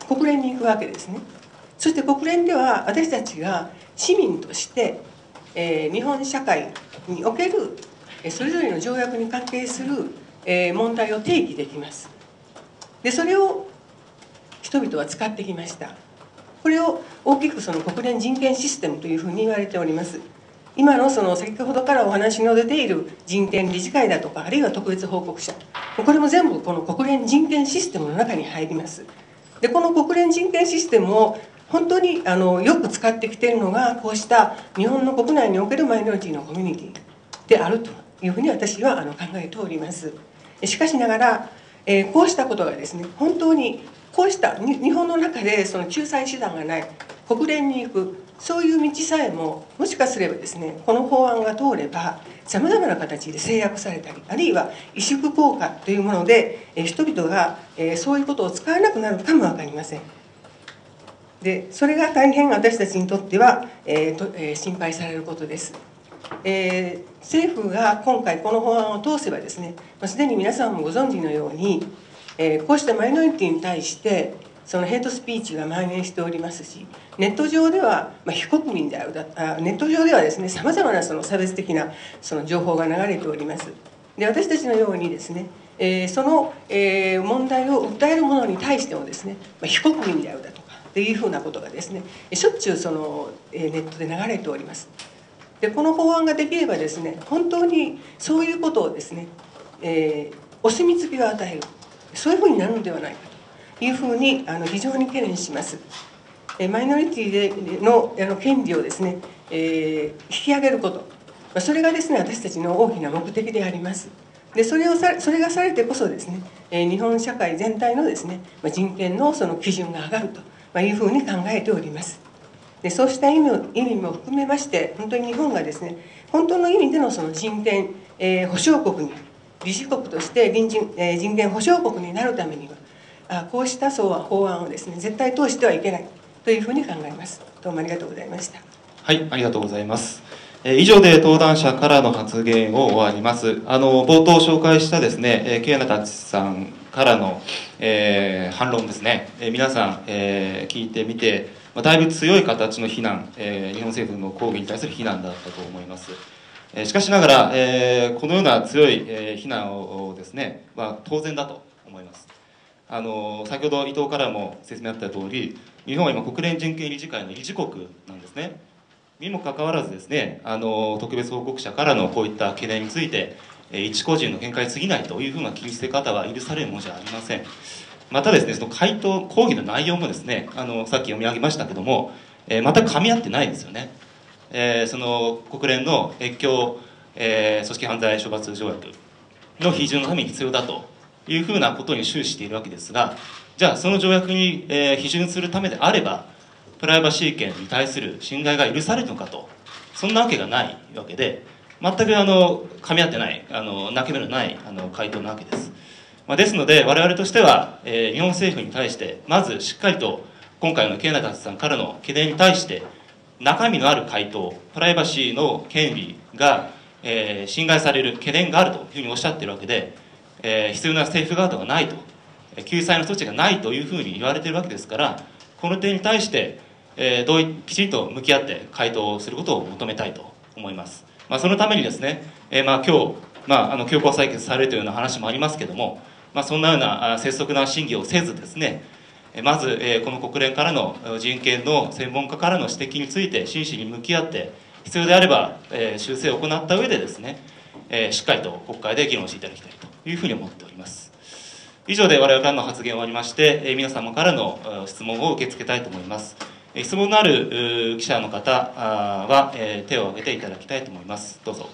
国連に行くわけですね。そして国連では私たちが市民として、えー、日本社会におけるそれぞれの条約に関係する、えー、問題を提起できます。でそれを人々は使ってきました。これを大きくその国連人権システムというふうに言われております。今のその先ほどからお話の出ている人権理事会だとか、あるいは特別報告者、これも全部この国連人権システムの中に入ります。でこの国連人権システムを本当にあのよく使ってきているのが、こうした日本の国内におけるマイノリティのコミュニティであるというふうに私はあの考えております。しかしながら、えー、こうしたことがですね、本当にこうした日本の中でその仲裁手段がない、国連に行く、そういう道さえももしかすればですね、この法案が通ればさまざまな形で制約されたり、あるいは萎縮効果というもので、えー、人々が、えー、そういうことを使わなくなるかも分かりません。でそれが大変私たちにとっては、えーとえー、心配されることです。えー、政府が今回この法案を通せばですね、まあ、すでに皆さんもご存知のように、えー、こうしたマイノリティに対してそのヘイトスピーチが蔓延しておりますし、ネット上では、まあ、非国民であるだあネット上ではですね、さまざまなその差別的なその情報が流れております。で私たちのようにですね、えー、その、えー、問題を訴える者に対してもですね、まあ、非国民であるだとかっていうふうなことがですね、しょっちゅうその、えー、ネットで流れております。でこの法案ができればですね、本当にそういうことをですね、えー、お墨付きを与える、そういうふうになるのではないかというふうにあの非常に懸念します。えー、マイノリティでのあの権利をですね、えー、引き上げること、まあ、それがですね私たちの大きな目的であります。でそれをさそれがされてこそですね、えー、日本社会全体のですね、まあ、人権のその基準が上がるというふうに考えております。でそうした意味を意味も含めまして、本当に日本がですね、本当の意味でのその人権、えー、保障国に、理事国として隣人、えー、人権保障国になるためには、あこうした法案をですね、絶対通してはいけないというふうに考えます。どうもありがとうございました。 はい、ありがとうございます。えー、以上で登壇者からの発言を終わります。あの冒頭紹介したですね、えー、清永さんからの、えー、反論ですね、えー、皆さん、えー、聞いてみて、まあ、だいぶ強い形の非難、えー、日本政府の抗議に対する非難だったと思います。えー、しかしながら、えー、このような強い、えー、非難をですね、まあ、当然だと思います。あの先ほど伊藤からも説明あった通り、日本は今国連人権理事会の理事国なんですね。にもかかわらずですね、あの特別報告者からのこういった懸念について、えー、一個人の見解に過ぎないというふうな切り捨て方は許されるものじゃありません。またですね、その回答抗議の内容もですね、あのさっき読み上げましたけども、えー、また噛み合ってないですよね。えー、その国連の越境、えー、組織犯罪処罰条約の批准のために必要だというふうなことに終始しているわけですが、じゃあその条約に、えー、批准するためであればプライバシー権に対する侵害が許されるのかと、そんなわけがないわけで、全くあの噛み合ってない、あの泣け目のないあの回答なわけです。まあ、ですので我々としては、えー、日本政府に対してまずしっかりと今回の清永さんからの懸念に対して中身のある回答、プライバシーの権利が、えー、侵害される懸念があるというふうにおっしゃっているわけで、えー、必要なセーフガードがないと、救済の措置がないというふうに言われているわけですから、この点に対して、えー、どういきちんと向き合って回答をすることを求めたいと思います。まあ、そのためにですね、えー、まあ今日、まあ、あの強行採決されるというような話もありますけども、まあ、そんなような拙速な審議をせずですね、まず、えー、この国連からの人権の専門家からの指摘について真摯に向き合って、必要であれば、えー、修正を行った上でですね、えー、しっかりと国会で議論していただきたいというふうに思っております。以上で我々からの発言を終わりまして、えー、皆様からの質問を受け付けたいと思います。えー、質問のある記者の方は、えー、手を挙げていただきたいと思います。どうぞ。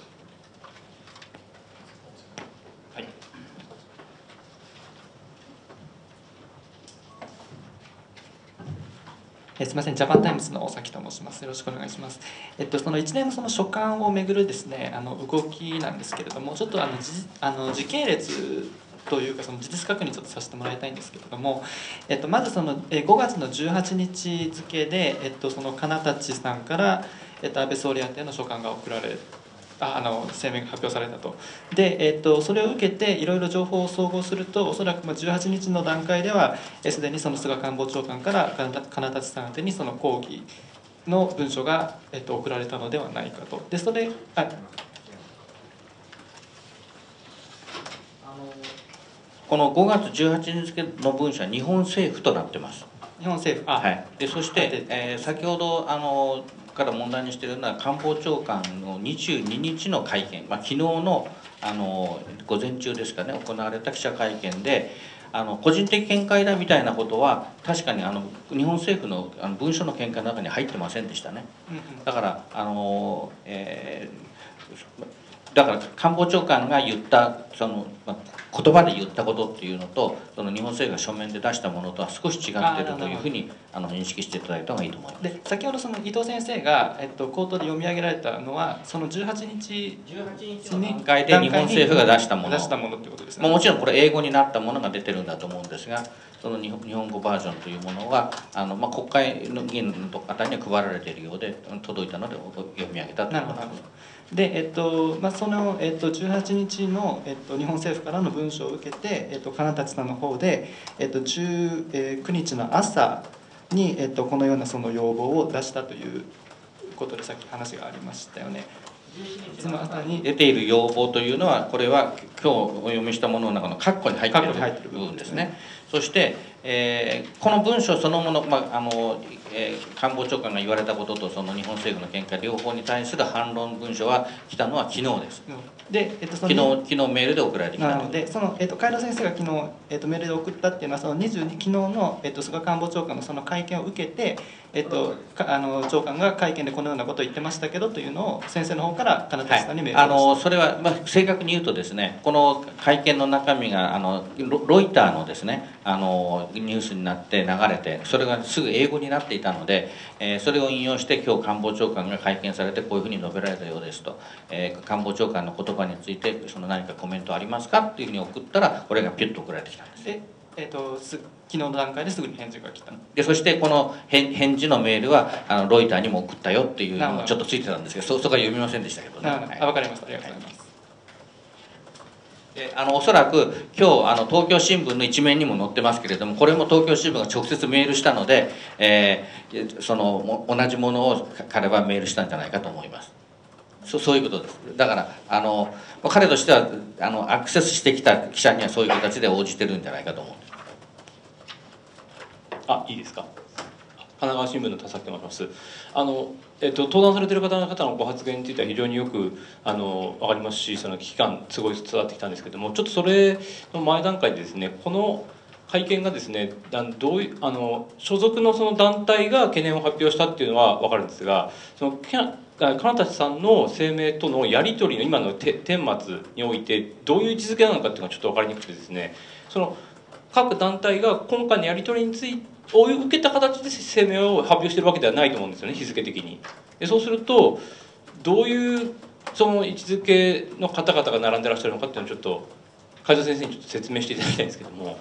えすみません、ジャパンタイムズの大崎と申します。よろしくお願いします。えっと、その一連のその書簡をめぐるですね、あの動きなんですけれども、ちょっとあのじあの時系列というかその事実確認ちょっとさせてもらいたいんですけれども、えっと、まずそのごがつのじゅうはちにち付で、えっと、その金立さんから、えっと、安倍総理宛ての書簡が送られああの声明が発表されたと。で、えー、とそれを受けていろいろ情報を総合すると、おそらくまあじゅうはちにちの段階ではすでにその菅官房長官から金立さん宛てにその抗議の文書が、えー、と送られたのではないかと。でそれあこのごがつじゅうはちにち付の文書は日本政府となってます。 日本政府、あ、 はい、でそして、えー、先ほどあのから問題にしているのは官房長官のにじゅうににちの会見、まあ、昨日のあの午前中ですかね、行われた記者会見で、あの個人的見解だみたいなことは確かにあの日本政府のあの文書の見解の中に入ってませんでしたね。だからあの、えー、だから官房長官が言ったその、まあ、言葉で言ったことっていうのと、その日本政府が書面で出したものとは少し違っているというふうにあの認識していただいた方がいいと思います。 で先ほどその伊藤先生が、えっと、口頭で読み上げられたのはそのじゅうはちにちの段階で日本政府が出したもの、 出したものってことですね。 まあ、もちろんこれ英語になったものが出てるんだと思うんですが、その日本日本語バージョンというものはあの、まあ、国会の議員の方には配られているようで届いたので読み上げたということです。 で、えっとまあ、その、えっと、じゅうはちにちの、えっと、日本政府からの文書を受けて、えっと、金立さんの方で、えっと、じゅうくにちの朝に、えっと、このようなその要望を出したということでさっき話がありましたよね。 その朝に出ている要望というのは、これは今日お読みしたものの中の括弧に入っている部分ですね。そして、えー、この文書そのもの、まああのえー、官房長官が言われたこととその日本政府の見解両方に対する反論文書は来たのは昨日です。で、えっと、その昨日昨日メールで送られてきたなので、その、えっと、海田先生が昨日、えっと、メールで送ったっていうのはそのにじゅうに昨日の、えっと、菅官房長官のその会見を受けて、えっと、あの長官が会見でこのようなことを言ってましたけどというのを先生の方から金立さんにメールを、はい、あのそれは、まあ、正確に言うとですね、この会見の中身があの ロ, ロイターのですねあのニュースになって流れて、それがすぐ英語になっていたので、えー、それを引用して今日官房長官が会見されてこういうふうに述べられたようですと、えー、官房長官の言葉についてその何かコメントありますかっていうふうに送ったら、これがピュッと送られてきたんです。 ええー、とす昨日の段階ですぐに返事が来たで、そしてこの返返事のメールはあのロイターにも送ったよっていうのもちょっとついてたんですけど、そ, そこは読みませんでしたけどね。 はい、あ、分かりました、ありがとうございます。 であのおそらく今日あの東京新聞の一面にも載ってますけれども、これも東京新聞が直接メールしたので、えー、その同じものを彼はメールしたんじゃないかと思います。そ, そういうことです。だからあの彼としてはあのアクセスしてきた記者にはそういう形で応じてるんじゃないかと思う。 あ、いいですか。神奈川新聞の田崎と申します。あの、えっと、登壇されている方々のご発言については非常によくあの分かりますし、その危機感すごい伝わってきたんですけども、ちょっとそれの前段階でですね、この会見がですね、どういうあの所属のその団体が懸念を発表したっていうのは分かるんですが、その金立さんの声明とのやり取りの今の顛末においてどういう位置づけなのかっていうのがちょっと分かりにくくてですね、その各団体が今回のやり取りについてを受けた形で声明を発表しているわけではないと思うんですよね、日付的に。でそうするとどういうその位置づけの方々が並んでらっしゃるのかっていうのをちょっと海田先生にちょっと説明していただきたいんですけども。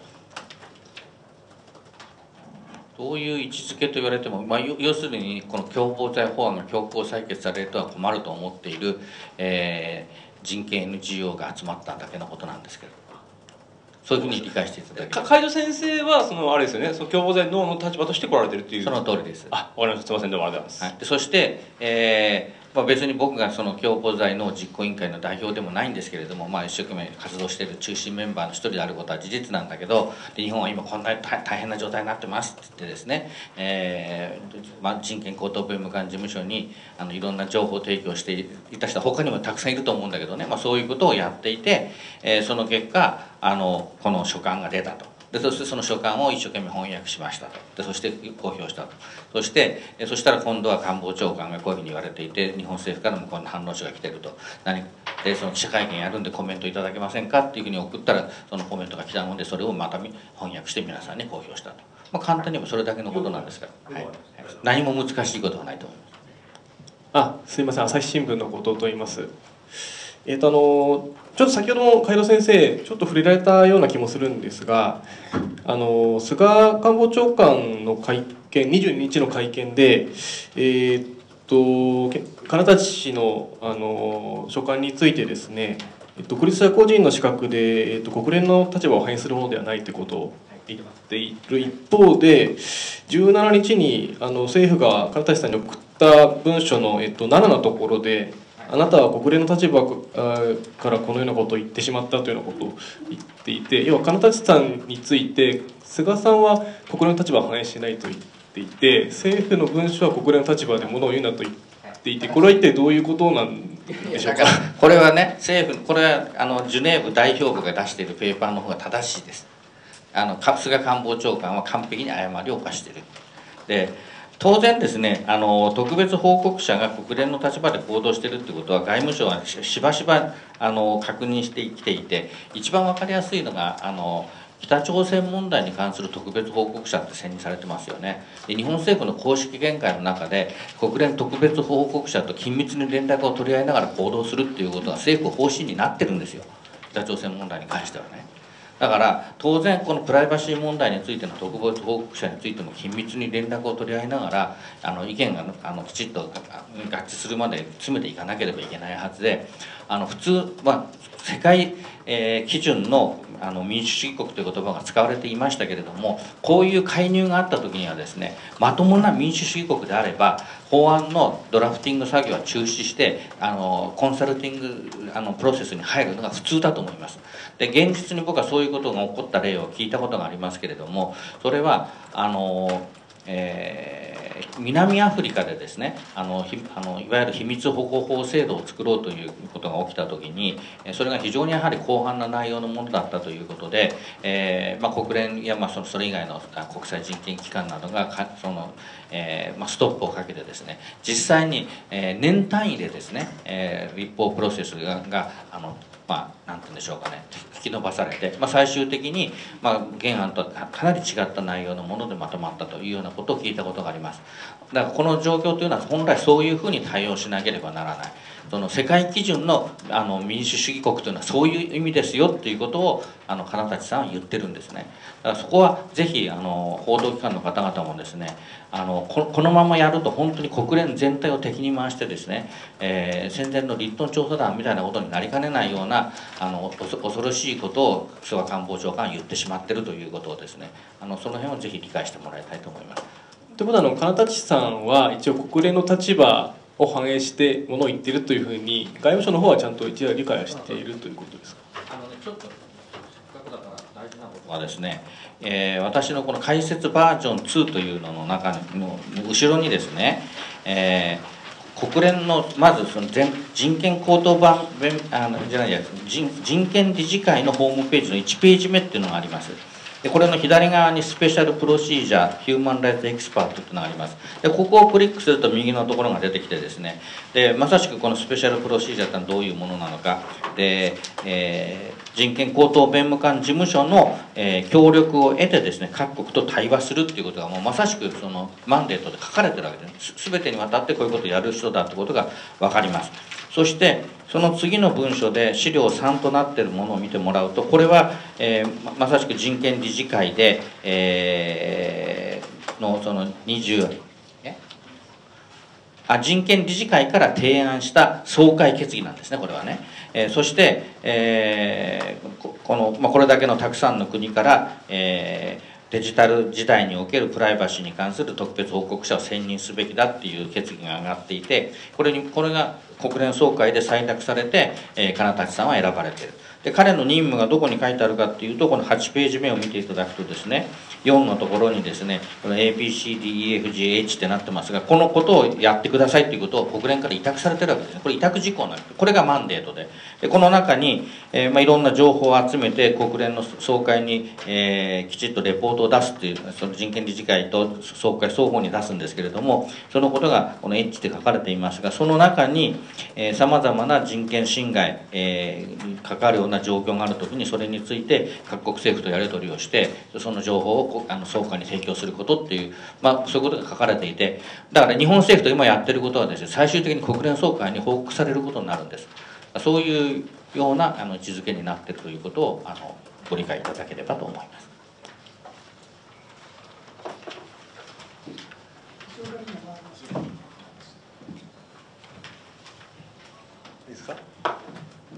どういう位置づけと言われても、まあ、要するにこの共謀罪法案が強行採決されるとは困ると思っている、えー、人権 エヌジーオー が集まっただけのことなんですけど、そういうふうに理解していただけます。 海田先生はそのあれですよね、その共謀罪ノーの立場として来られてるっていう。 その通りです。 あ、わかりました。すみません、どうもありがとうございます。 はい、でそして、えーまあ、別に僕がその共謀罪の実行委員会の代表でもないんですけれども、まあ、一生懸命活動している中心メンバーの一人であることは事実なんだけど、で日本は今こんな大変な状態になってますって言ってですね、えーまあ、人権高等弁務官事務所にあのいろんな情報提供していた人は他にもたくさんいると思うんだけどね、まあ、そういうことをやっていて、えー、その結果あのこの書簡が出たと。でそしてその書簡を一生懸命翻訳しましたと。でそして公表したと。そしてえそしたら今度は官房長官がこういうふうに言われていて、日本政府からもこんな反応書が来てると。何でその記者会見やるんでコメントいただけませんかっていうふうに送ったら、そのコメントが来たので、それをまた翻訳して皆さんに公表したと。まあ、簡単に言えばそれだけのことなんですから、はい、何も難しいことはないと思います。 あ、すいません、朝日新聞の後藤と言います。えーとあのちょっと先ほども海田先生ちょっと触れられたような気もするんですが、あの菅官房長官の会見にじゅうににちの会見で、えー、 と、金立氏のあの書簡についてですね、独立者個人の資格で、えっと、国連の立場を反映するものではないということを言っている一方で、じゅうしちにちにあの政府が金立さんに送った文書の、えっと、ななのところで、あなたは国連の立場からこのようなことを言ってしまったというようなことを言っていて、要は金立さんについて菅さんは国連の立場を反映しないと言っていて、政府の文書は国連の立場でものを言うなと言っていて、これは一体どういうことなんでしょうか。 これはね、政府これはあのジュネーブ代表部が出しているペーパーの方が正しいです。あの菅官房長官は完璧に誤りを犯している。で当然ですね、あの特別報告者が国連の立場で行動しているということは外務省はしばしばあの確認してきていて、一番分かりやすいのがあの北朝鮮問題に関する特別報告者って選任されてますよね。で日本政府の公式見解の中で国連特別報告者と緊密に連絡を取り合いながら行動するっていうことが政府方針になってるんですよ、北朝鮮問題に関してはね。だから当然このプライバシー問題についての特別報告者についても緊密に連絡を取り合いながらあの意見があのきちっと合致するまで詰めていかなければいけないはずで、あの普通は世界、えー、基準のあの民主主義国という言葉が使われていましたけれども、こういう介入があった時にはですね、まともな民主主義国であれば法案のドラフティング作業は中止してあのコンサルティングあのプロセスに入るのが普通だと思います。で現実に僕はそういうことが起こった例を聞いたことがありますけれども、それはあの、えー南アフリカでですね、あのひあのいわゆる秘密保護法制度を作ろうということが起きた時に、それが非常にやはり広範な内容のものだったということで、えーまあ、国連や、まあ、そのそれ以外の国際人権機関などがかその、えーまあ、ストップをかけてですね、実際に、えー、年単位でですね、えー、立法プロセスががあのまあ、なんて言うんでしょうかね、引き延ばされて、まあ、最終的に、まあ、原案とはかなり違った内容のものでまとまったというようなことを聞いたことがあります。だからこの状況というのは本来そういうふうに対応しなければならない。その世界基準のあの民主主義国というのはそういう意味ですよっていうことをあの金立さんは言ってるんですね。だからそこはぜひあの報道機関の方々もですね、あのここのままやると本当に国連全体を敵に回してですね、えー、戦前のリットン調査団みたいなことになりかねないようなあの恐ろしいことを菅官房長官は言ってしまっているということをですね、あのその辺をぜひ理解してもらいたいと思います。 ということはあの金立さんは一応国連の立場を反映してものを言っているというふうに外務省の方はちゃんと一応理解をしているということですか。 あのね、ちょっとせっかくだから大事なことはですね、えー、私のこの解説バージョンツーというのの中の後ろにですね、えー、国連のまずその人権高等弁あのじゃないや 人, 人権理事会のホームページのいちページ目っていうのがあります。でこれの左側にスペシャルプロシージャーヒューマンライツエキスパートというのがあります。でここをクリックすると右のところが出てきてですね、でまさしくこのスペシャルプロシージャーというのはどういうものなのかで、えー、人権高等弁務官事務所の、えー、協力を得てですね各国と対話するっていうことがもうまさしくそのマンデートで書かれてるわけです。全てにわたってこういうことをやる人だということが分かります。そしてその次の文書で資料さんとなっているものを見てもらうと、これは、えー、ま, まさしく人権理事会で、えー、のそのにじゅうえあ人権理事会から提案した総会決議なんですね、これはね。えー、そして、えー、この、まあ、これだけのたくさんの国から、えーデジタル時代におけるプライバシーに関する特別報告者を選任すべきだっていう決議が上がっていて、これにこれが国連総会で採択されて、えー、金立さんは選ばれている。で彼の任務がどこに書いてあるかっていうと、このはちページ目を見ていただくとですね、よんのところにですね、この エービーシーディーイーエフジーエイチ ってなってますが、このことをやってくださいということを国連から委託されてるわけですね。これ委託事項なんです。これがマンデートで、でこの中に、えーまあ、いろんな情報を集めて国連の総会に、えー、きちっとレポートを出すっていう、その人権理事会と総会双方に出すんですけれども、そのことがこの エイチ って書かれていますが、その中にさまざまな人権侵害、えー、に関わるような状況があるときに、それについて各国政府とやり取りをしてその情報をあの総会に提供することっていう、まあ、そういうことが書かれていて、だから日本政府と今やってることはですね、最終的に国連総会に報告されることになるんです。そういうようなあの位置づけになっているということをあのご理解いただければと思います。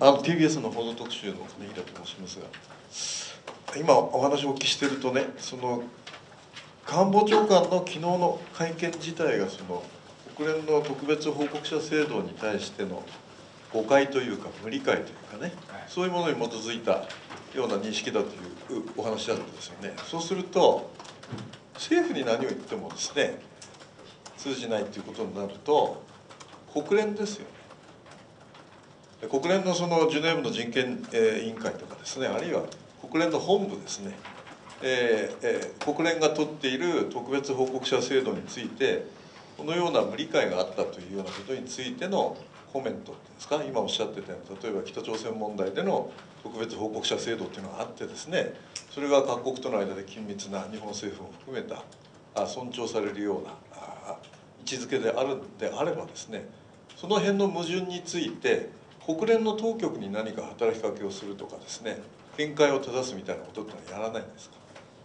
あの ティービーエス の報道特集の金平と申しますが、今お話をお聞きしているとね、その官房長官の昨日の会見自体がその国連の特別報告者制度に対しての誤解というか無理解というかね、そういうものに基づいたような認識だというお話だったんですよね。そうすると政府に何を言ってもですね通じないということになると国連ですよね。国連のそのジュネーブの人権、えー、委員会とかですね、あるいは国連の本部ですね、えーえー、国連が取っている特別報告者制度についてこのような無理解があったというようなことについてのコメントですか、今おっしゃってたように例えば北朝鮮問題での特別報告者制度っていうのがあってですね、それが各国との間で緊密な日本政府も含めたあ尊重されるようなあ位置づけであるんであればですね、その辺の矛盾について国連の当局に何か働きかけをするとかですね、見解を正すみたいなことってのはやらないんですか。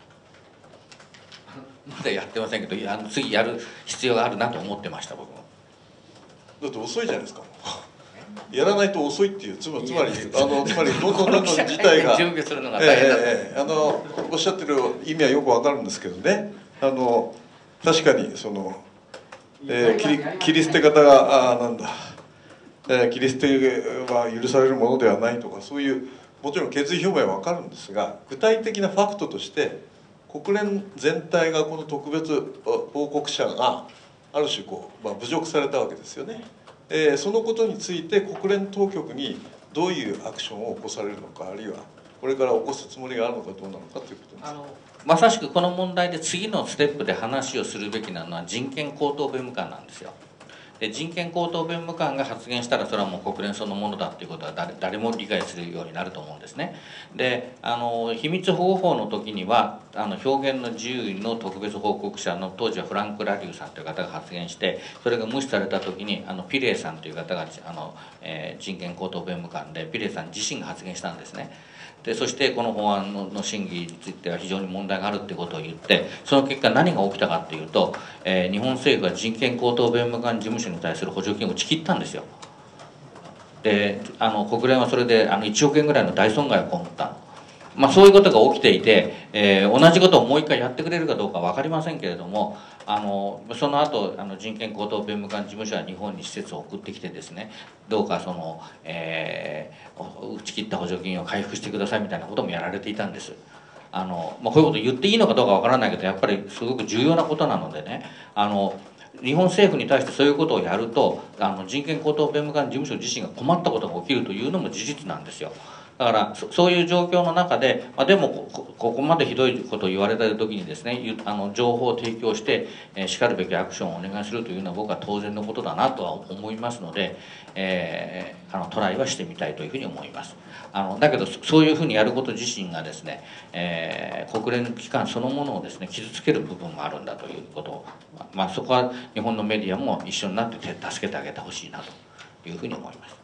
まだやってませんけど、あの次やる必要があるなと思ってました僕も。 だって遅いじゃないですか。やらないと遅いっていう、つまりつまりあのつまりどんどんどんどん事態が準備するのが大変だと、 えーえー、あのおっしゃってる意味はよくわかるんですけどね。あの確かにその、えー、切り切り捨て方があなんだ、えー、切り捨ては許されるものではないとか、そういうもちろん決意表明はわかるんですが、具体的なファクトとして国連全体がこの特別報告者がある種こう、まあ、侮辱されたわけですよね。えー、そのことについて国連当局にどういうアクションを起こされるのか、あるいはこれから起こすつもりがあるのかどうなのかということです。 あのまさしくこの問題で次のステップで話をするべきなのは人権高等弁務官なんですよ。で人権高等弁務官が発言したらそれはもう国連そのものだっていうことは 誰, 誰も理解するようになると思うんですね。であの秘密保護法の時にはあの表現の自由の特別報告者の当時はフランク・ラリューさんという方が発言して、それが無視された時にあのピレーさんという方があの、えー、人権高等弁務官でピレーさん自身が発言したんですね。でそしてこの法案 の, の審議については非常に問題があるということを言って、その結果何が起きたかというと、えー、日本政府は人権高等弁務官事務所に対する補助金を打ち切ったんですよ。であの国連はそれであのいちおくえんぐらいの大損害を被った。まあ、そういうことが起きていて、えー、同じことをもう一回やってくれるかどうか分かりませんけれども、あのその後あの人権高等弁務官事務所は日本に施設を送ってきてですね、どうかその、えー、打ち切った補助金を回復してくださいみたいなこともやられていたんです。あの、まあ、こういうこと言っていいのかどうか分からないけど、やっぱりすごく重要なことなのでね、あの日本政府に対してそういうことをやるとあの人権高等弁務官事務所自身が困ったことが起きるというのも事実なんですよ。だからそそういう状況の中で、まあ、でも こ, ここまでひどいことを言われた時にですね、あの情報を提供して、えー、しかるべきアクションをお願いするというのは僕は当然のことだなとは思いますので、えー、あのトライはしてみたいというふうに思います。あのだけどそういうふうにやること自身がですね、えー、国連機関そのものをですね傷つける部分もあるんだということを、まあ、そこは日本のメディアも一緒になって助けてあげてほしいなというふうに思います。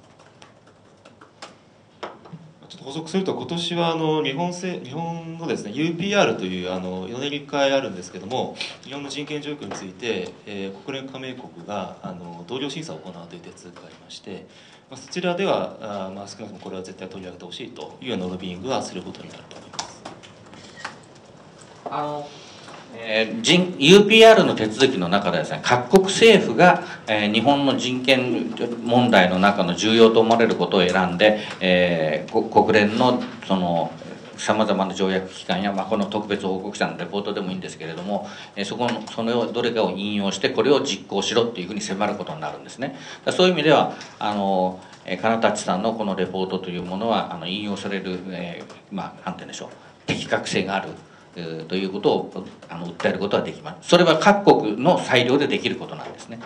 ちょっと補足すると、今年はあの日本政日本のですね ユーピーアール というあのよねんにいっかいあるんですけども、日本の人権状況について、えー、国連加盟国があの同僚審査を行うという手続きがありまして、まあ、そちらではあ、まあ、少なくともこれは絶対取り上げてほしいというようなロビーイングはすることになると思います。 あのえー、ユーピーアール の手続きの中でですね、各国政府が、えー、日本の人権問題の中の重要と思われることを選んで、えー、国連のそのさまざまな条約機関や、まあ、この特別報告者のレポートでもいいんですけれども、えー、そこのそれをどれかを引用してこれを実行しろっていうふうに迫ることになるんですね。そういう意味ではあの金立さんのこのレポートというものはあの引用される、えー、まあなんて言うんでしょう、適格性があるということをあの訴えることはできます。それは各国の裁量でできることなんですね。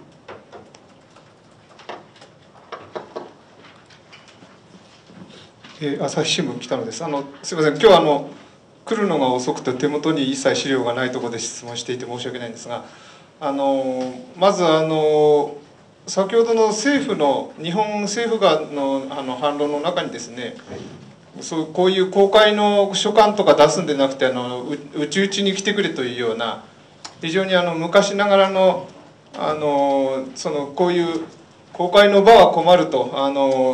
えー、朝日新聞北野です。あのすみません、今日はあの来るのが遅くて手元に一切資料がないところで質問していて申し訳ないんですが、あのまずあの先ほどの政府の日本政府側のあの反論の中にですね、そうこういう公開の書簡とか出すんでなくて、あのうちうちに来てくれというような非常にあの昔ながらのあのそのこういう公開の場は困ると、あの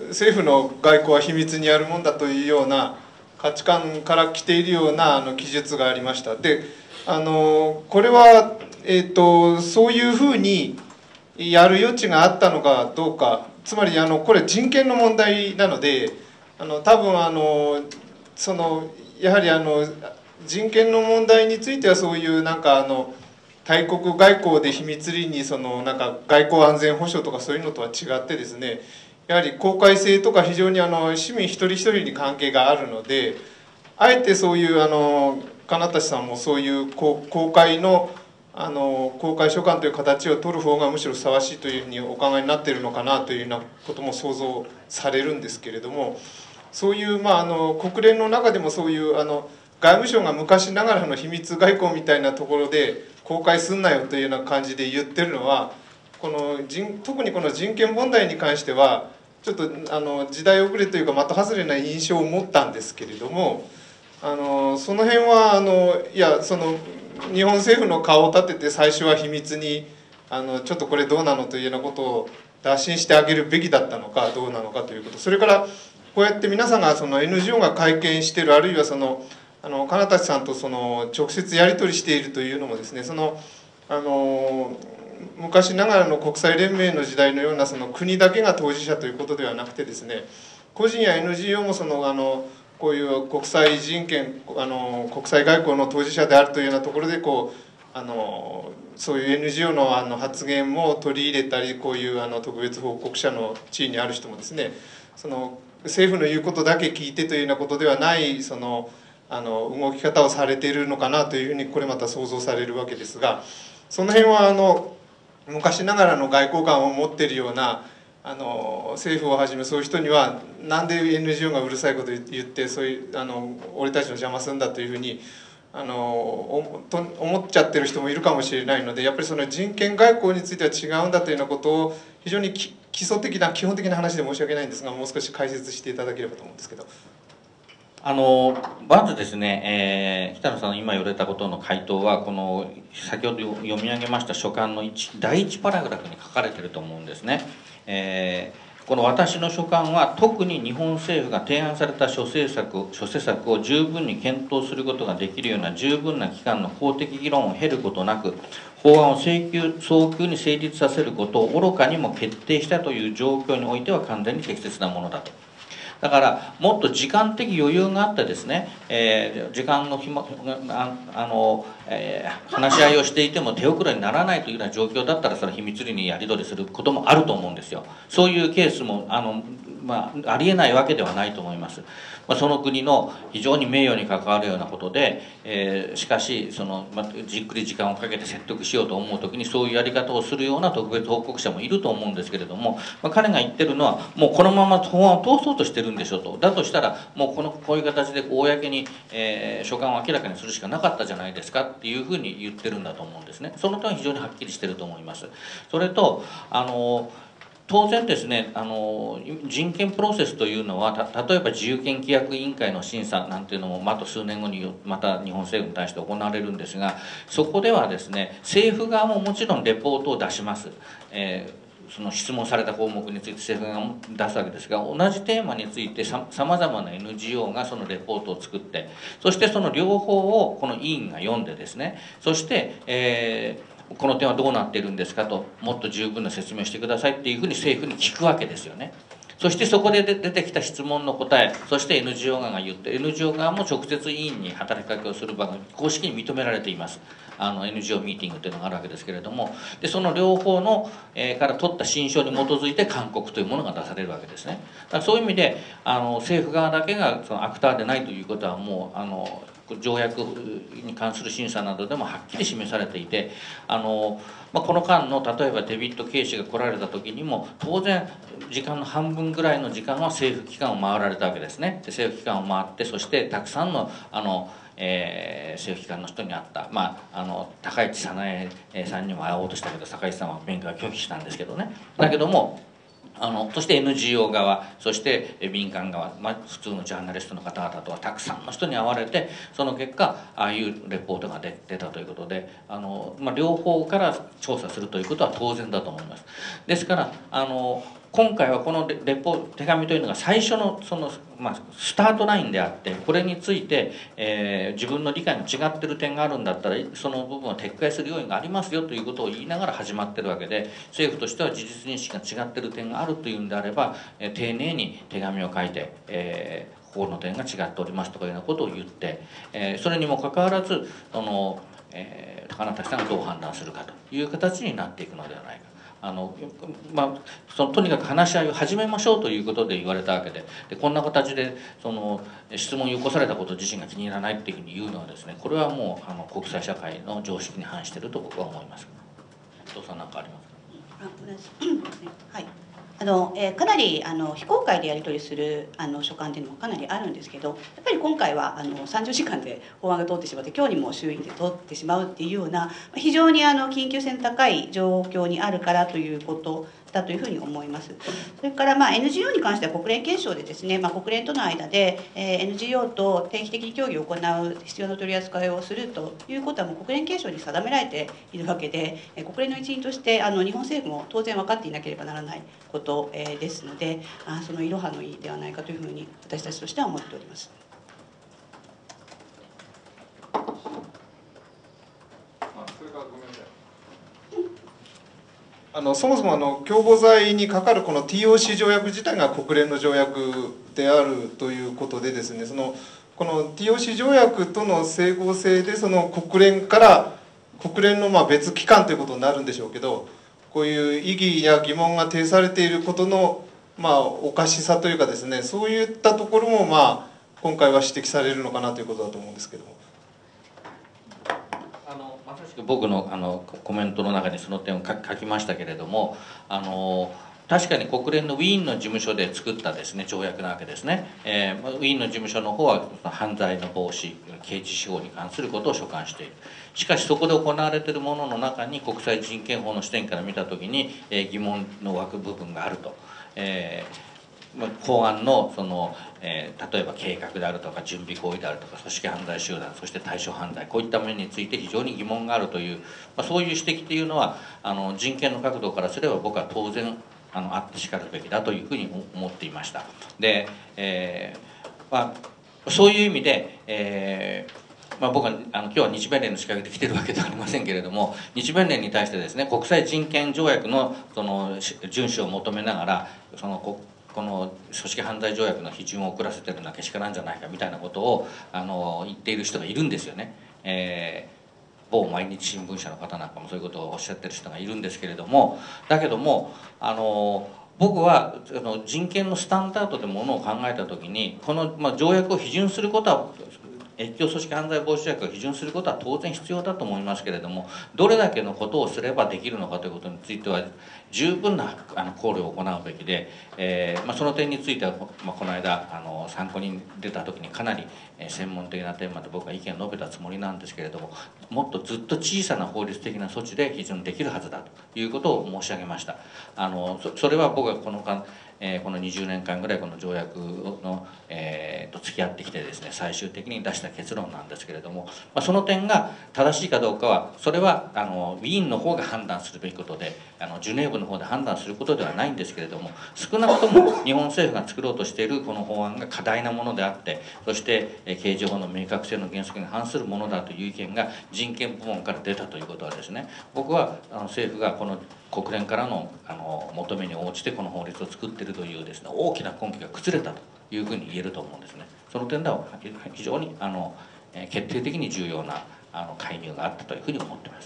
政府の外交は秘密にやるもんだというような価値観から来ているようなあの記述がありました。であのこれは、えー、とそういうふうにやる余地があったのかどうか、つまりあのこれ人権の問題なので、あの多分あのそのやはりあの人権の問題についてはそういうなんかあの大国外交で秘密裏にそのなんか外交安全保障とかそういうのとは違ってですね、やはり公開性とか非常にあの市民一人一人に関係があるので、あえてそういうあの金田さんもそういう公開のあの公開書簡という形を取る方がむしろふさわしいというふうにお考えになっているのかなというようなことも想像されるんですけれども、そういう、まあ、あの国連の中でもそういうあの外務省が昔ながらの秘密外交みたいなところで公開すんなよというような感じで言ってるのは、この人特にこの人権問題に関してはちょっとあの時代遅れというか的外れな印象を持ったんですけれども、あのその辺はあのいやその日本政府の顔を立てて最初は秘密にあのちょっとこれどうなのというようなことを打診してあげるべきだったのかどうなのかということ、それからこうやって皆さんがその エヌジーオー が会見している、あるいはそのあの金立さんとその直接やり取りしているというのもですね、そのあの昔ながらの国際連盟の時代のようなその国だけが当事者ということではなくてですね、個人や エヌジーオー もそのあのこういう国際人権あの国際外交の当事者であるというようなところでこうあのそういう エヌジーオー の, あの発言も取り入れたり、こういうあの特別報告者の地位にある人もですね、その政府の言うことだけ聞いてというようなことではないそのあの動き方をされているのかなというふうにこれまた想像されるわけですが、その辺はあの昔ながらの外交官を持っているようなあの政府をはじめそういう人にはなんで エヌジーオー がうるさいこと言ってそういうあの俺たちの邪魔するんだというふうにあの思っちゃってる人もいるかもしれないので、やっぱりその人権外交については違うんだというようなことを非常に基礎的な基本的な話で申し訳ないんですが、もう少し解説していただければと思うんですけど。 あのまずですね、えー、北野さんの今言われたことの回答はこの先ほど読み上げました書簡のだいいちパラグラフに書かれていると思うんですね。えー、この私の書簡は特に日本政府が提案された諸政策諸施策を十分に検討することができるような十分な期間の公的議論を経ることなく、法案を請求早急に成立させることを愚かにも決定したという状況においては完全に適切なものだと。だからもっと時間的余裕があってですね、えー、時間の暇ああの、えー、話し合いをしていても手遅れにならないというような状況だったら、それは秘密裏にやり取りすることもあると思うんですよ。そういうケースもあの、まあ、ありえないわけではないと思います。まあ、その国の非常に名誉に関わるようなことで、えー、しかしその、まあ、じっくり時間をかけて説得しようと思う時にそういうやり方をするような特別報告者もいると思うんですけれども、まあ、彼が言ってるのはもうこのまま法案を通そうとしてるんでしょと。だとしたらもうこのこういう形で公に、えー、書簡を明らかにするしかなかったじゃないですかっていうふうに言ってるんだと思うんですね。その点は非常にはっきりしてると思います。それとあの当然ですね、あの人権プロセスというのはた例えば自由権規約委員会の審査なんていうのもあと数年後にまた日本政府に対して行われるんですが、そこではですね政府側ももちろんレポートを出します。えーその質問された項目について政府が出すわけですが、同じテーマについてさまざまな エヌジーオー がそのレポートを作って、そしてその両方をこの委員が読んでですね、そして、えー、この点はどうなっているんですかと、もっと十分な説明をしてくださいっていうふうに政府に聞くわけですよね。そしてそこで出てきた質問の答え、そして エヌジーオー 側が言って エヌジーオー 側も直接委員に働きかけをする場が公式に認められています。あの エヌジーオー ミーティングというのがあるわけですけれども、でその両方の、えー、から取った心証に基づいて勧告というものが出されるわけですね。だからそういう意味であの政府側だけがそのアクターでないということはもうあの条約に関する審査などでもはっきり示されていて、あの、まあ、この間の例えばデビッド・ケイ氏が来られた時にも当然時間の半分ぐらいの時間は政府機関を回られたわけですね。で政府機関を回って、そしてたくさんのあのえー、政府機関の人に会った、まあ、あの高市早苗さんにも会おうとしたけど高市さんは面会を拒否したんですけどね。だけどもあのそして エヌジーオー 側、そして民間側、まあ、普通のジャーナリストの方々とはたくさんの人に会われて、その結果ああいうレポートが 出, 出たということで、あの、まあ、両方から調査するということは当然だと思います。ですからあの今回はこのレポ手紙というのが最初のその、まあ、スタートラインであって、これについて、えー、自分の理解の違ってる点があるんだったらその部分を撤回する用意がありますよということを言いながら始まってるわけで、政府としては事実認識が違ってる点があるというんであれば、えー、丁寧に手紙を書いて、えー、ここの点が違っておりますとかいうようなことを言って、えー、それにもかかわらずその、えー、高梨さんがどう判断するかという形になっていくのではないか。あのまあ、そのとにかく話し合いを始めましょうということで言われたわけで、でこんな形でその質問をよこされたこと自身が気に入らないっていうふうに言うのはですね、これはもうあの国際社会の常識に反していると僕は思います。伊藤さん何かありますか？ はい、あのえー、かなりあの非公開でやり取りするあの書簡っていうのもかなりあるんですけど、やっぱり今回はあのさんじゅうじかんで法案が通ってしまって、今日にも衆院で通ってしまうっていうような非常にあの緊急性の高い状況にあるからということだというふうに思います。それからまあ エヌジーオー に関しては国連憲章でですね、まあ、国連との間で、えー、エヌジーオー と定期的に協議を行う必要な取り扱いをするということはもう国連憲章に定められているわけで、えー、国連の一員としてあの日本政府も当然分かっていなければならないこと、えー、ですので、あそのいろはの意ではないかというふうに私たちとしては思っております。 あのそもそもあの共謀罪にかかるこの ティーオーシー 条約自体が国連の条約であるということでですね、そのこの ティーオーシー 条約との整合性でその国連から国連のまあ別機関ということになるんでしょうけど、こういう異議や疑問が呈されていることのまあおかしさというかですね、そういったところもまあ今回は指摘されるのかなということだと思うんですけども。 僕のあのコメントの中にその点を書きましたけれども、あの確かに国連のウィーンの事務所で作ったですね条約なわけですね、えー、ウィーンの事務所の方は犯罪の防止刑事司法に関することを所管している。しかしそこで行われているものの中に国際人権法の視点から見た時に、えー、疑問の湧く部分があると。えー法案のその、えー、例えば計画であるとか準備行為であるとか組織犯罪集団、そして対象犯罪、こういった面について非常に疑問があるという、まあ、そういう指摘というのはあの人権の角度からすれば僕は当然あのあってしかるべきだというふうに思っていました。で、えーまあ、そういう意味で、えーまあ、僕はあの今日は日弁連の資格で来てるわけではありませんけれども、日弁連に対してですね国際人権条約のその遵守を求めながらその国この組織犯罪条約の批准を遅らせてるのはけしからんじゃないかみたいなことをあの言っている人がいるんですよね。えー、某毎日新聞社の方なんかもそういうことをおっしゃってる人がいるんですけれども、だけどもあの僕はあの人権のスタンダードでものを考えた時にこの、まあ、条約を批准することは越境組織犯罪防止条約を批准することは当然必要だと思いますけれども、どれだけのことをすればできるのかということについては十分なあの考慮を行うべきで、えーまあ、その点については、まあ、この間あの参考に出た時にかなり専門的な点まで僕は意見を述べたつもりなんですけれども、もっとずっと小さな法律的な措置で批准できるはずだということを申し上げました。あの そ, それは僕はこの間えー、このにじゅうねんかんぐらいこの条約の、えー、と付き合ってきてですね最終的に出した結論なんですけれども、まあ、その点が正しいかどうかはそれはあのウィーンの方が判断するべきことであのジュネーブの方で判断することではないんですけれども、少なくとも日本政府が作ろうとしているこの法案が過大なものであって、そして刑事法の明確性の原則に反するものだという意見が人権部門から出たということはですね、僕はあの政府がこの国連からのあの求めに応じてこの法律を作っているというですね大きな根拠が崩れたというふうに言えると思うんですね。その点では非常にあの決定的に重要なあの介入があったというふうに思っています。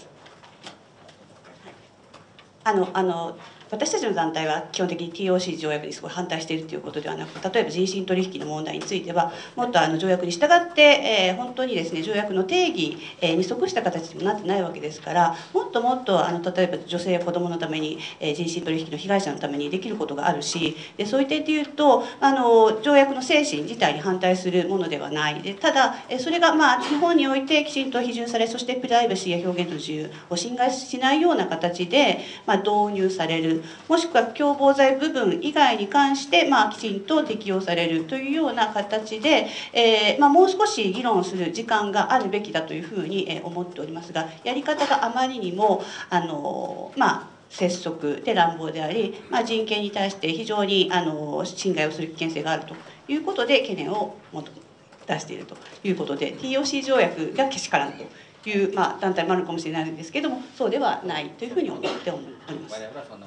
あのあの私たちの団体は基本的に ティーオーシー 条約にすごい反対しているということではなく、例えば人身取引の問題についてはもっとあの条約に従って、えー、本当にですね条約の定義、えー、に即した形にもなってないわけですから、もっともっとあの例えば女性や子どものために、えー、人身取引の被害者のためにできることがあるし、でそういう点でいうとあの条約の精神自体に反対するものではない。でただ、えー、それがまあ日本においてきちんと批准され、そしてプライバシーや表現の自由を侵害しないような形で、まあ、導入される、もしくは共謀罪部分以外に関して、まあ、きちんと適用されるというような形で、えーまあ、もう少し議論する時間があるべきだというふうに思っておりますが、やり方があまりにもあの、まあ、 拙速で乱暴であり、まあ、人権に対して非常にあの侵害をする危険性があるということで懸念を出しているということで ティーオーシー 条約がけしからんという、まあ、団体もあるかもしれないんですけれども、そうではないというふうに思っております。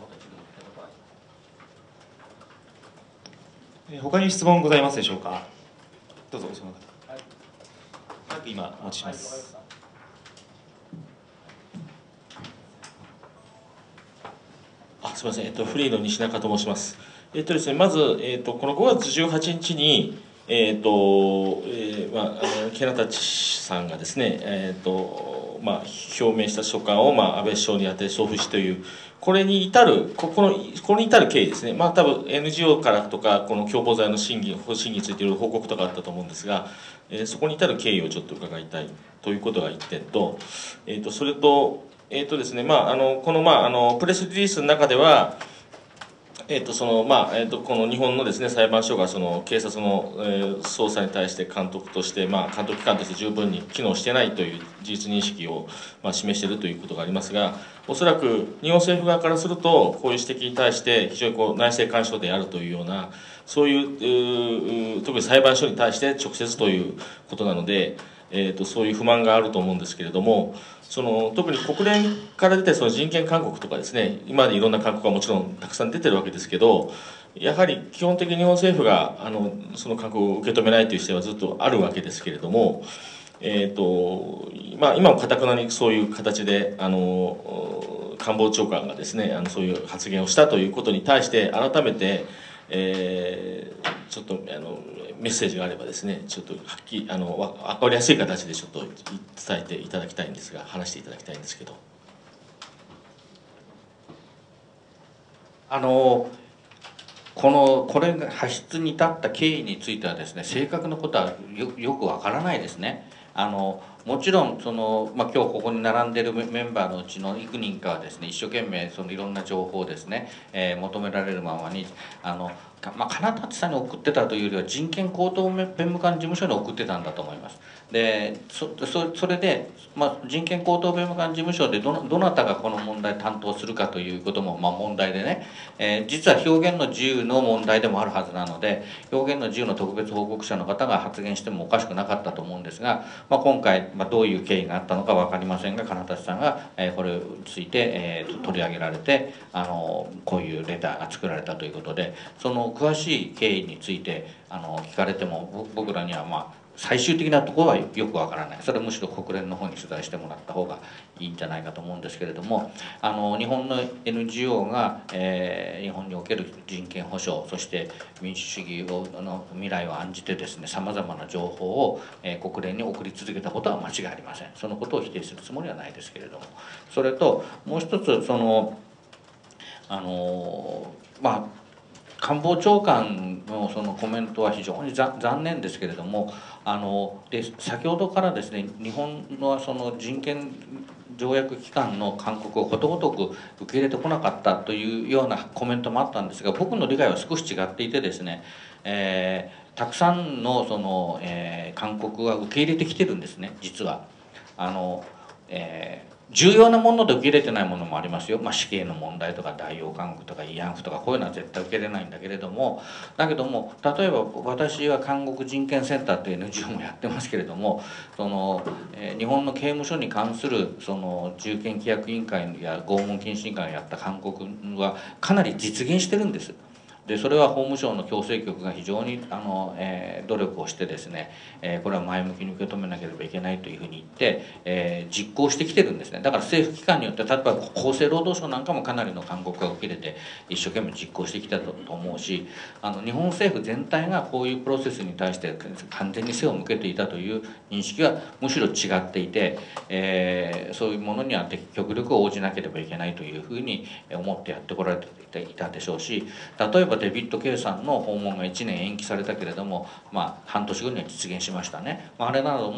他に質問ございますでしょうか。どうぞその方。はい、今お持ちします。 あ、すみません。えっとフリーの西中と申します。えっとですね、まずえっとこのごがつじゅうはちにちにえっと、えー、まああの木原さんがですね、えっとまあ表明した書簡をまあ安倍首相に宛て送付しという。これに至る、ここの、これに至る経緯ですね、まあ多分 エヌジーオー からとか、この共謀罪の審議、審議についている報告とかあったと思うんですが、えー、そこに至る経緯をちょっと伺いたいということが一点と、えー、とそれと、えーとですね、まあ、あのこの、まあ、あのプレスリリースの中では、えーとそのまあえー、とこの日本のです、ね、裁判所がその警察の、えー、捜査に対して監督として、まあ、監督機関として十分に機能していないという事実認識を、まあ、示しているということがありますが、おそらく日本政府側からすると、こういう指摘に対して非常にこう内政干渉であるというような、そういう、う特に裁判所に対して直接ということなので、えー、とそういう不満があると思うんですけれども、その特に国連から出てその人権勧告とかですね、今までいろんな勧告はもちろんたくさん出てるわけですけど、やはり基本的に日本政府があのその勧告を受け止めないという姿勢はずっとあるわけですけれども、えーとまあ、今もかたくなにそういう形であの官房長官がですね、あのそういう発言をしたということに対して改めて、えー、ちょっとあのメッセージがあればですね、ちょっとはっきりあの分かりやすい形でちょっと伝えていただきたいんですが、話していただきたいんですけど。 あのこのこれが発出に至った経緯についてはですね、正確なことは よ, よくわからないですね。あのもちろんその、まあ、今日ここに並んでいるメンバーのうちの幾人かはですね、一生懸命そのいろんな情報をですね、えー、求められるままにあの、まあ、金立さんに送ってたというよりは人権高等弁務官事務所に送ってたんだと思います。で そ, そ, それで、まあ、人権高等弁務官事務所で ど, どなたがこの問題を担当するかということも、まあ、問題でね、えー、実は表現の自由の問題でもあるはずなので、表現の自由の特別報告者の方が発言してもおかしくなかったと思うんですが、まあ、今回、まあ、どういう経緯があったのか分かりませんが、金立さんが、えー、これについて、えー、取り上げられてあのこういうレターが作られたということで、その詳しい経緯についてあの聞かれても僕らにはまあ最終的なところはよくわからない。それはむしろ国連の方に取材してもらった方がいいんじゃないかと思うんですけれども、あの日本の エヌジーオー が、えー、日本における人権保障、そして民主主義をの未来を案じてですね、さまざまな情報を、えー、国連に送り続けたことは間違いありません。そのことを否定するつもりはないですけれども、それともう一つ、そのあのまあ官房長官のそのコメントは非常に残念ですけれども、あので先ほどからですね、日本のその人権条約機関の勧告をことごとく受け入れてこなかったというようなコメントもあったんですが、僕の理解は少し違っていてですね、えー、たくさんのその、えー、勧告は受け入れてきてるんですね、実は。あの、えー重要なもので受け入れてないものもありますよ、まあ、死刑の問題とか代用勧告とか慰安婦とか、こういうのは絶対受け入れないんだけれども、だけども例えば私は韓国人権センターという エヌジーオー もやってますけれども、その、えー、日本の刑務所に関するその従憲規約委員会や拷問禁止委員会がやった勧告はかなり実現してるんです。でそれは法務省の矯正局が非常にあの、えー、努力をしてですね、えー、これは前向きに受け止めなければいけないというふうに言って、えー、実行してきてるんですね。だから政府機関によって、例えば厚生労働省なんかもかなりの勧告が受け入れて一生懸命実行してきたと思うし、あの日本政府全体がこういうプロセスに対して完全に背を向けていたという認識はむしろ違っていて、えー、そういうものには極力応じなければいけないというふうに思ってやってこられていたでしょうし、例えばデビッド・ケイさんの訪問がいちねん延期されたけれども、まあ、半年後には実現しましたね。まあ、あれなども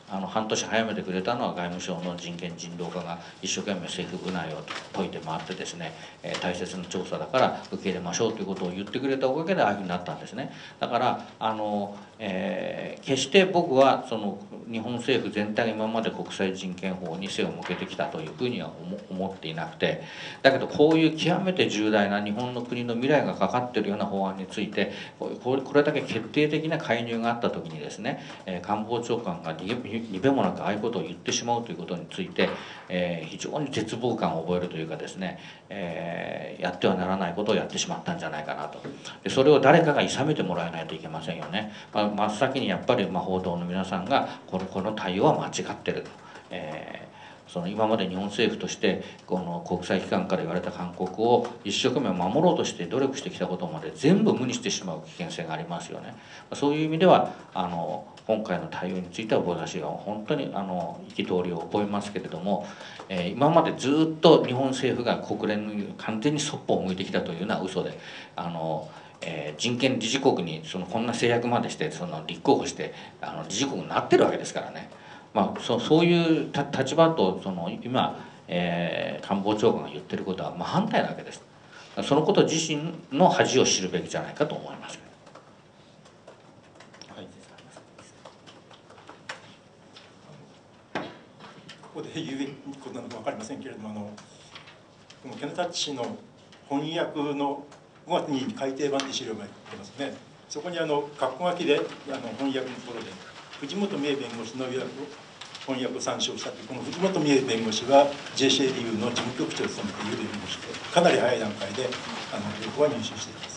あの半年早めてくれたのは外務省の人権人道課が一生懸命政府部内を解いて回ってですね、えー、大切な調査だから受け入れましょうということを言ってくれたおかげでああいうふうになったんですね。だからあの、えー、決して僕はその日本政府全体が今まで国際人権法に背を向けてきたというふうには思っていなくて、だけどこういう極めて重大な日本の国の未来がかかっているような法案についてこれだけ決定的な介入があった時にですね、えー、官房長官がにべもなくああいうことを言ってしまうということについて、えー、非常に絶望感を覚えるというかですね、えー、やってはならないことをやってしまったんじゃないかなと。でそれを誰かが諌めてもらえないといけませんよね。まあ、真っ先にやっぱりまあ報道の皆さんがこのこの対応は間違ってると。えーその今まで日本政府としてこの国際機関から言われた勧告を一生懸命守ろうとして努力してきたことまで全部無にしてしまう危険性がありますよね。そういう意味ではあの今回の対応については私は本当にあの憤りを覚えますけれども、えー、今までずっと日本政府が国連に完全にそっぽを向いてきたというのは嘘で、あのえー、人権理事国にそのこんな制約までしてその立候補してあの理事国になってるわけですからね。まあ、そ, そういう立場とその今、えー、官房長官が言ってることは真反対なわけです。そのこと自身の恥を知るべきじゃないかと思います。はい、 ここで言うべきことなのか分かりませんけれども、あのこのケネタッチ氏の翻訳のごがつに改訂版という資料が出ますね。そこにあの括弧書きであの翻訳のところで藤本美恵弁護士の翻訳を参照したという、この藤本美恵弁護士は ジェーシーエーディーユー の事務局長を務めている弁護士で、かなり早い段階であの情報は入手しています。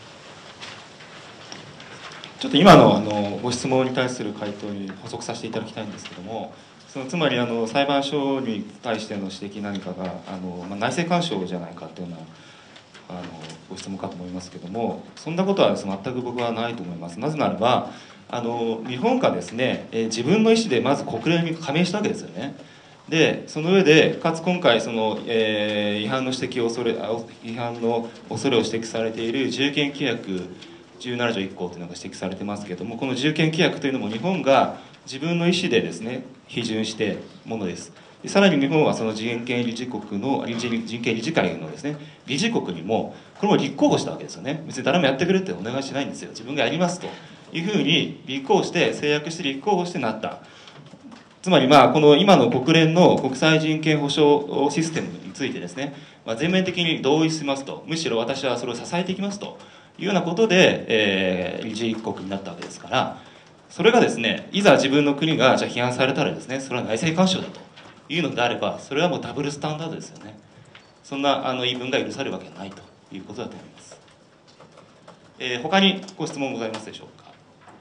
ちょっと今のあのご質問に対する回答に補足させていただきたいんですけども、そのつまりあの裁判所に対しての指摘何かがあの、まあ、内政干渉じゃないかというようなあのご質問かと思いますけども、そんなことは全く僕はないと思います。なぜならばあの日本がですね、えー、自分の意思でまず国連に加盟したわけですよね。でその上でかつ今回その、えー、違反の指摘を恐れ違反の恐れを指摘されている自由権規約じゅうなな条いっ項というのが指摘されてますけれども、この自由権規約というのも日本が自分の意思でですね批准してものです。でさらに日本はその人権理事国の人権理事会のですね理事国にもこれも立候補したわけですよね。別に誰もやってくれってお願いしないんですよ。自分がやりますというふうに立候補して制約して立候補してなった。つまりまあこの今の国連の国際人権保障システムについてですね、まあ、全面的に同意しますと、むしろ私はそれを支えていきますというようなことで、えー、理事国になったわけですから、それがですねいざ自分の国がじゃあ批判されたらですね、それは内政干渉だというのであれば、それはもうダブルスタンダードですよね。そんなあの言い分が許されるわけないということだと思います。えー、他にご質問ございますでしょうか。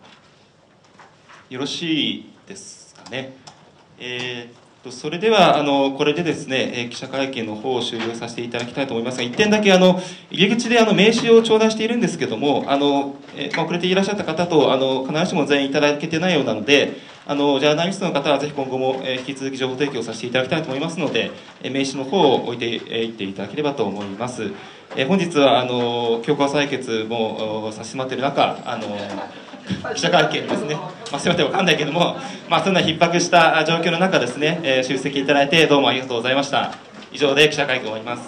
よろしいですかね。えー、っとそれではあのこれでですね、えー、記者会見の方を終了させていただきたいと思いますが、一点だけあの入り口であの名刺を頂戴しているんですけども、あの、えーまあ、遅れていらっしゃった方とあの必ずしも全員いただけてないようなので、あのジャーナリストの方はぜひ今後も、えー、引き続き情報提供させていただきたいと思いますので、えー、名刺の方を置いていっていただければと思います。えー、本日はあの強行採決もさせてもらっている中、あの記者会見ですね、まあ、すみません、わかんないけども、まあ、そんな逼迫した状況の中ですね、えー、出席いただいてどうもありがとうございました。以上で記者会見を終わります。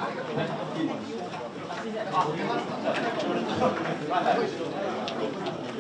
あ